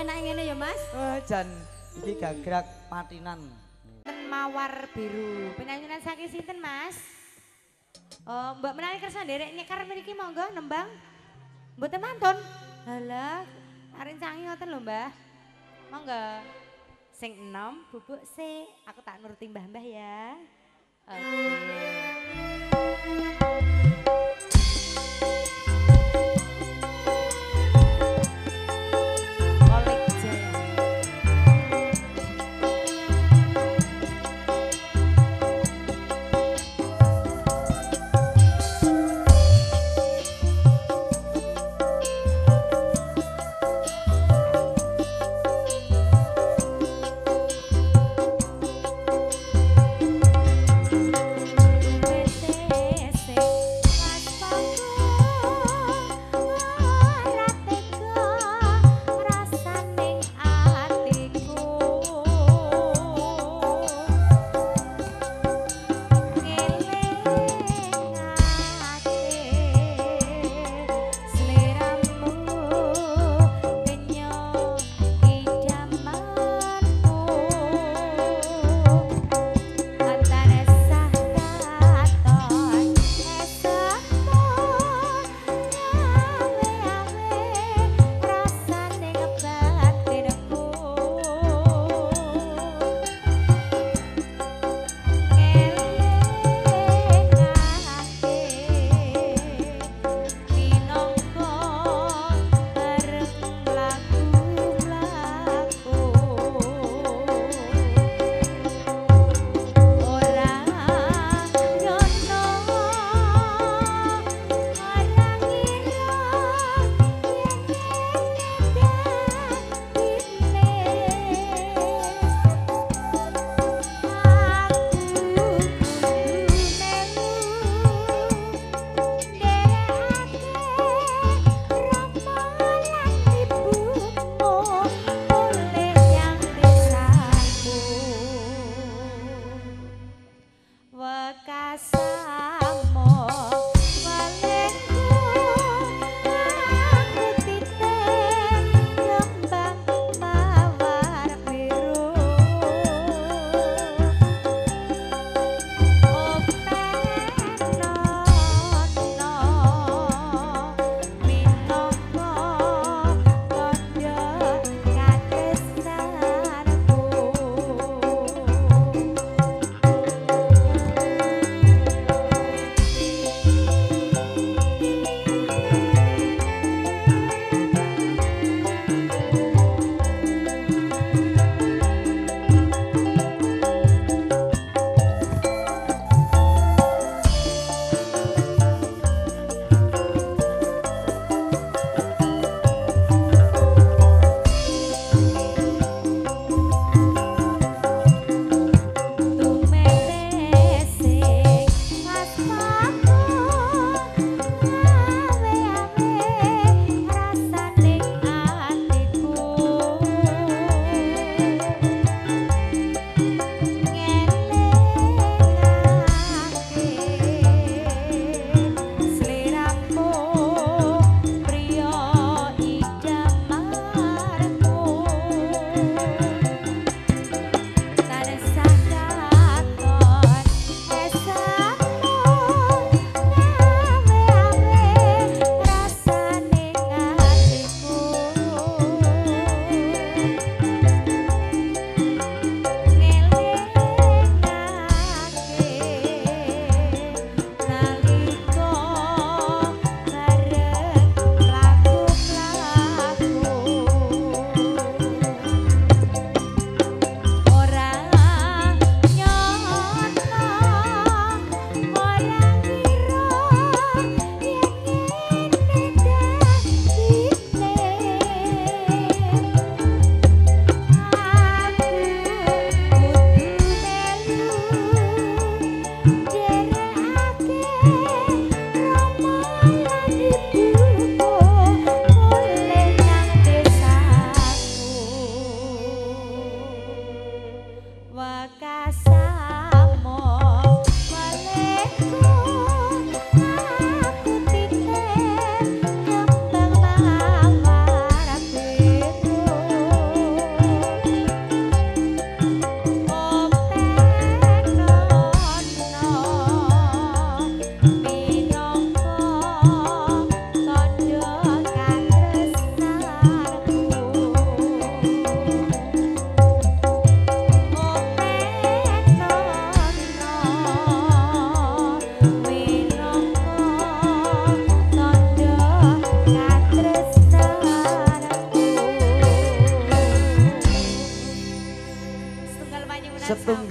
penak ngene ya Mas. Jan iki gagrak patinan. Mawar biru. Penyanyian saking sinten Mas? Oh, Mbak menawi kersa nderek nyekar mriki monggo nembang. Mboten mantun. Halah, arin sangi ngoten lho, Mbah. Monggo. Sing enom bubuk sik. Aku tak nuruti Mbah-mbah ya. Kolek Jaya. Wes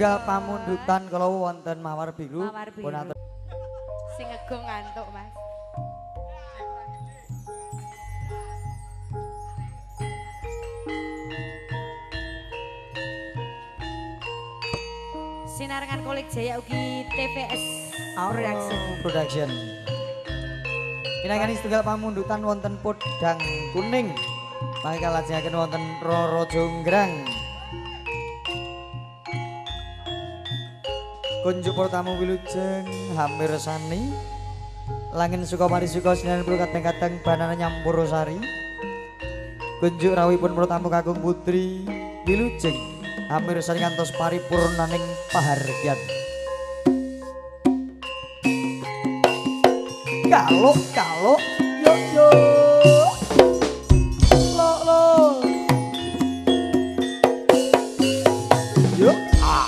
setunggal pamundutan kalau wonten Mawar Biru. Mawar Biru. Pun atur. Sing ngegong ngantuk, Mas. Sinarengan Kolik Jaya ugi TPS Production. Pinangan setunggal pamundutan wonten Podang Kuning. Mangke kalajengaken wonten Roro Jonggrang. Kunjuk pertamu wilujeng Hamir Sani. Langin Sukamari Suka 90 kadang-kadang Banana Nyampur Sari. Kunjuk rawipun pertamu Kakung Putri wilujeng Hamir Sani kantos paripurnaning pahargyan. Kalau yo lo yo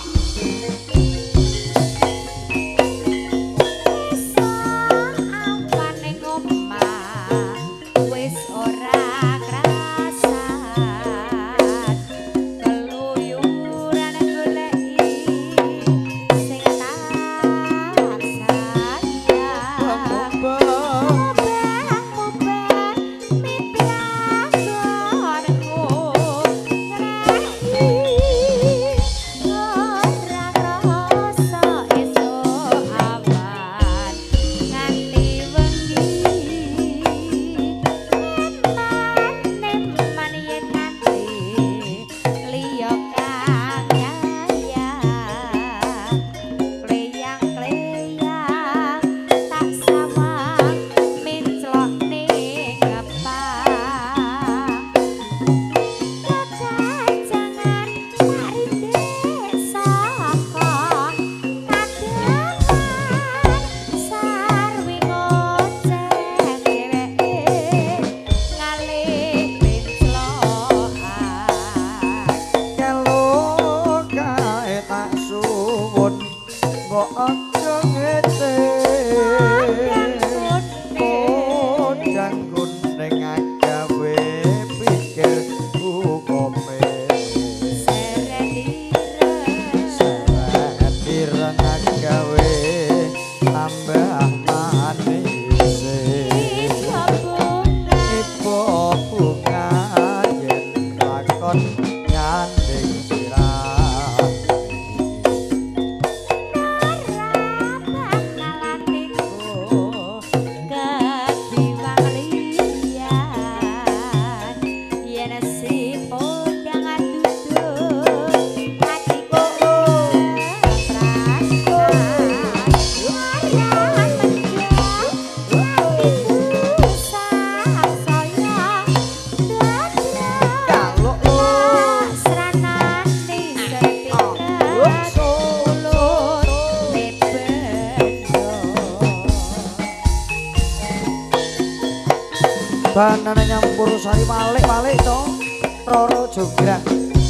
Banana Nyampur Sari balik to Roro Jonggrang.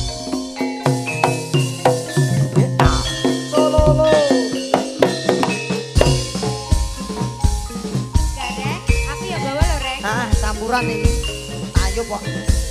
Sololo. Gak aku ya bawa lo, Reng. Nah, campuran ini. Ayo, Pak.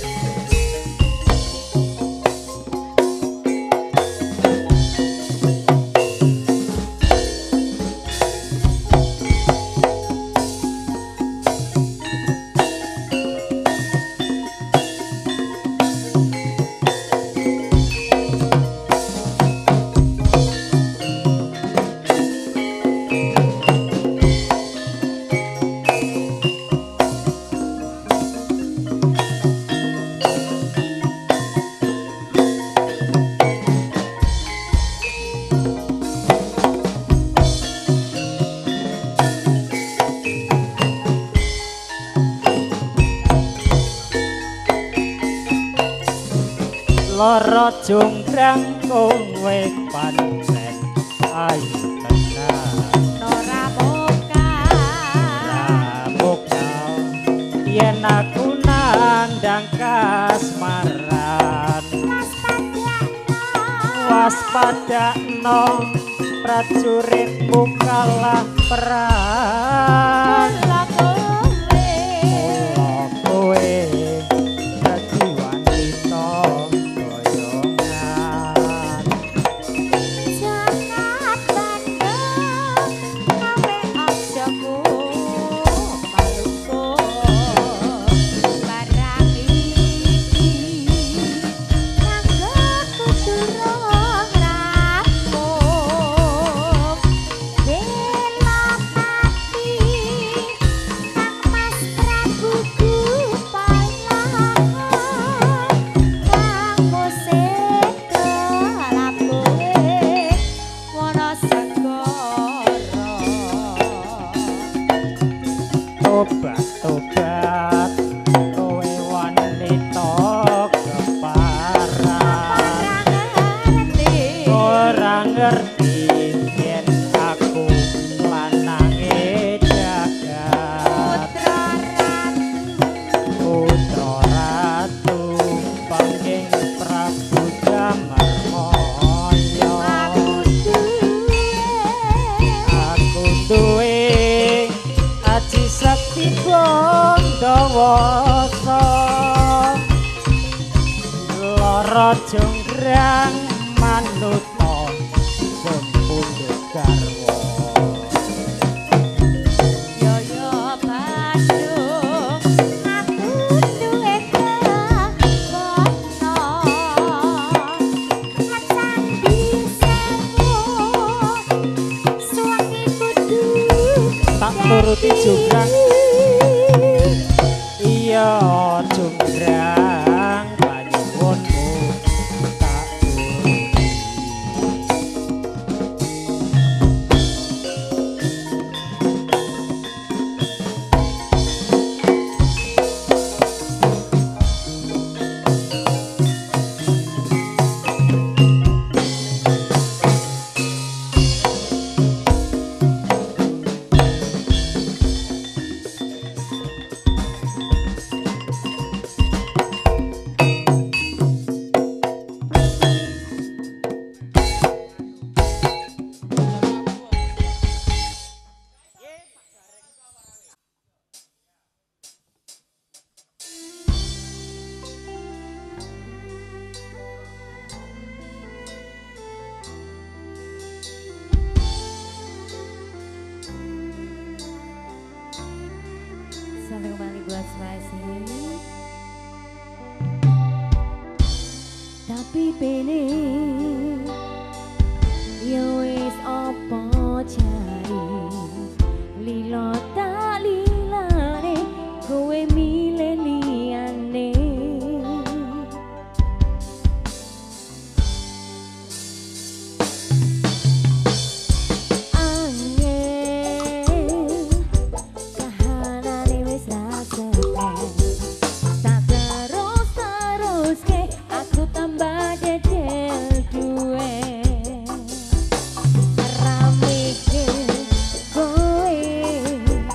Loro Jonggrang kowe pancen ayu tenan Nora Boka yen aku nandang kasmaran waspadakno prajuritmu kalah perang kowe dadi wanita goyongan parat kowe wanita keparat ora ngerti yen aku lanange jagat putra ratu panggih Prabu Damarmaya aku duwe aji sakti Gondowasa lara jonggrang manuta sun pundhut garwa Yoyo Bandung aku duwe kekono acan bisemu suwangi kudu tak turuti jonggrang iya jonggrang panyuwunmu tak turuti sampai kembali buat Smasi. Tapi pene ya wis apa jari lilo tak lilane kowe milih liyane angin kahanane wis rasa tak terus ke aku tambah dedel duwe rame ke kowe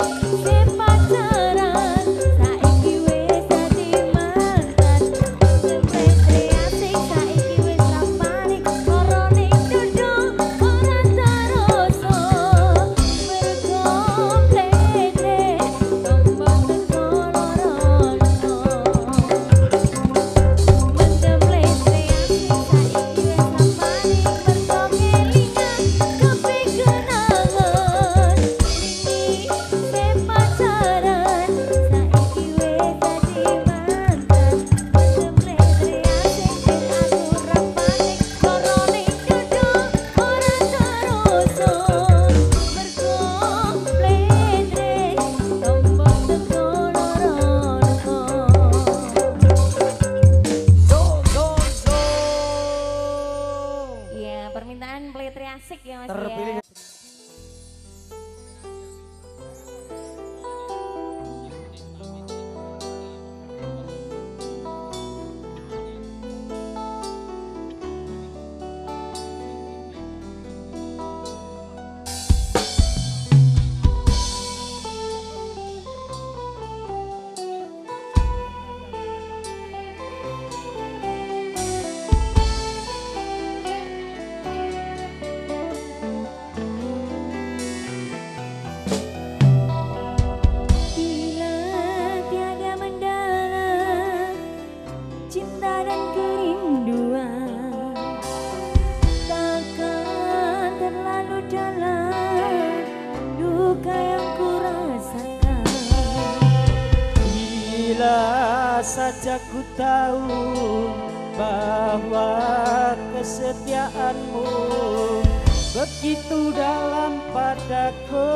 saja ku tahu bahwa kesetiaanmu begitu dalam padaku,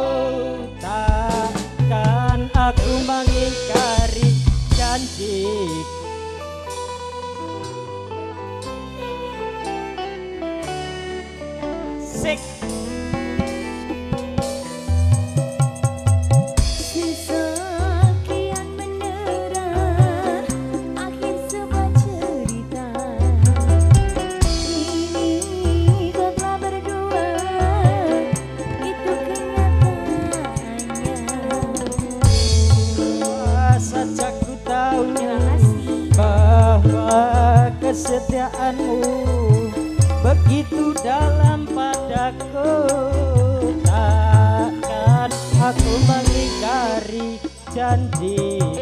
takkan aku mengingkari janji. Sik. Kesetiaanmu begitu dalam padaku, takkan aku mengingkari janjiku.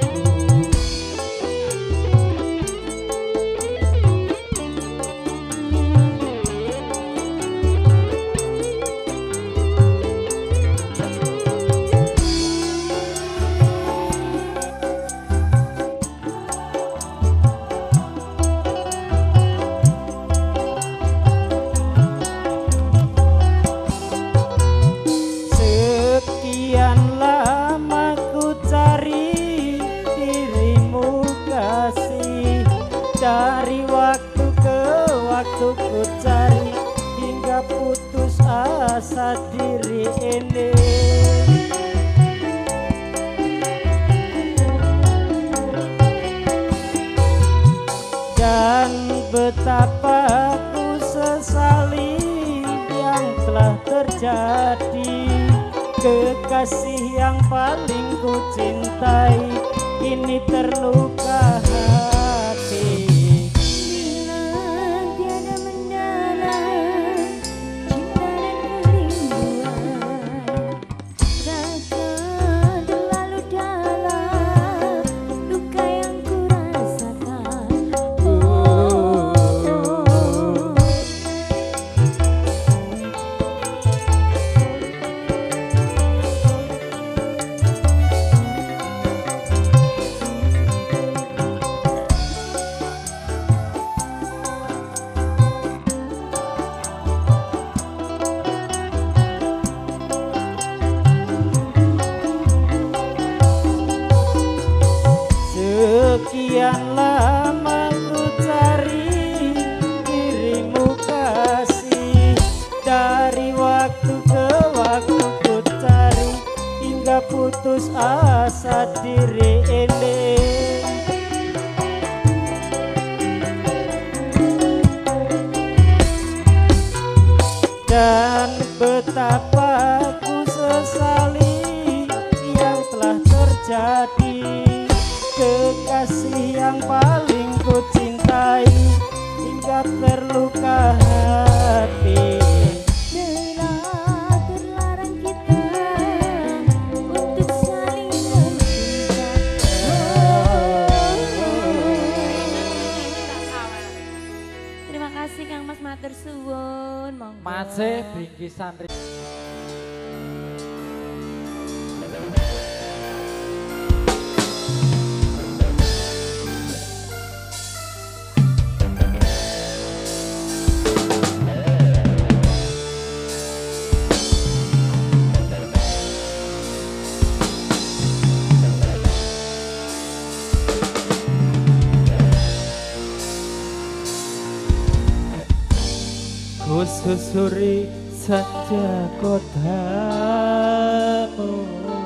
Dari waktu ke waktu ku cari hingga putus asa diri ini. Dan betapa ku sesali yang telah terjadi. Kekasih yang paling ku cintai ini terluka hati. Sekian lama ku cari dirimu kasih, dari waktu ke waktu ku cari hingga putus asa diri ini. Dan betapa ku sesali jadi kekasih yang paling ku cintai hingga terluka hati. Terlarang kita untuk saling mencinta. Terima kasih Kang Mas matur suwun. Monggo. Masih bingkisan ku susuri saja kotamu,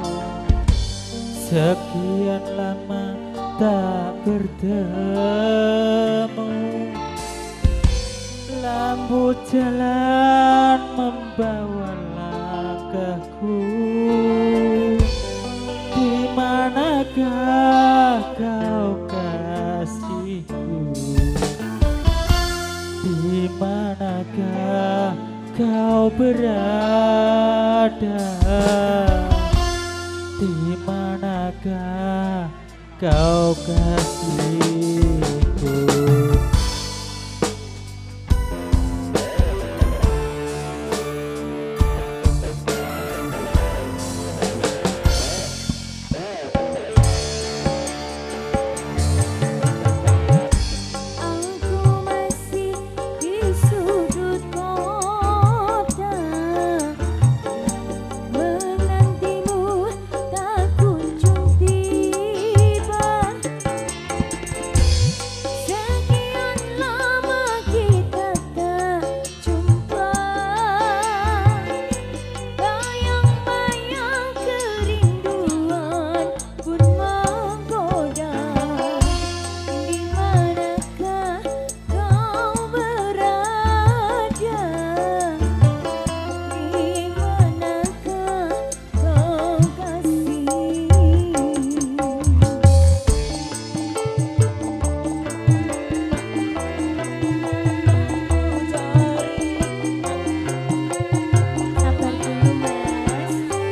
sekian lama tak bertemu. Lampu jalan membawa langkahku, di manakah kau kasihku? Di manakah kau berada? Di manakah kau kasihku? Aku masih di sudut kota, menantimu tak kunjung tiba. Sekian lama kita tak jumpa, bayang-bayang kerinduan pun menggoda. Di manakah kau berada? Di manakah kau kasih? Sabar dulu Mas.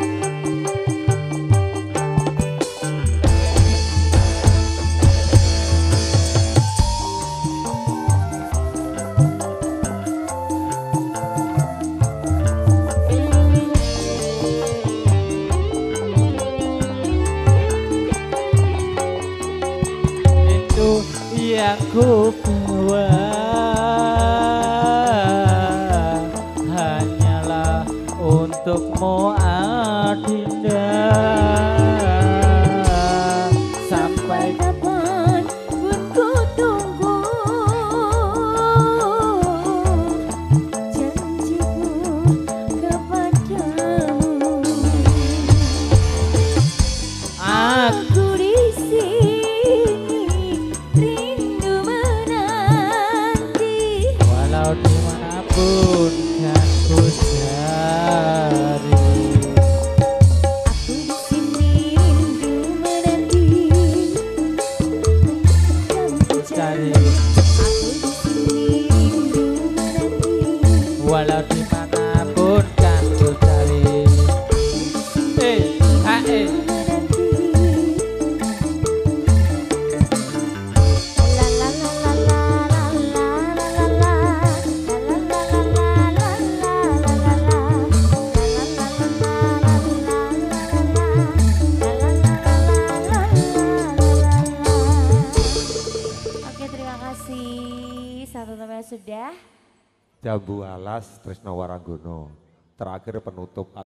Itu yang ku bawa hanyalah untukmu Adinda. Sampai Kapan pun ku tunggu janjiku kepadamu. Aku di sini rindu menanti. walau dimanapun kan ku cari. Aku di sini rindu menanti. Kamu Cari Aku di sini rindu menanti. walau dimanapun kan ku cari. La la la la la la la la la la la la la Oke, terima kasih. Satu teman sudah. Jambu alas Tresno Waranggono. Terakhir penutup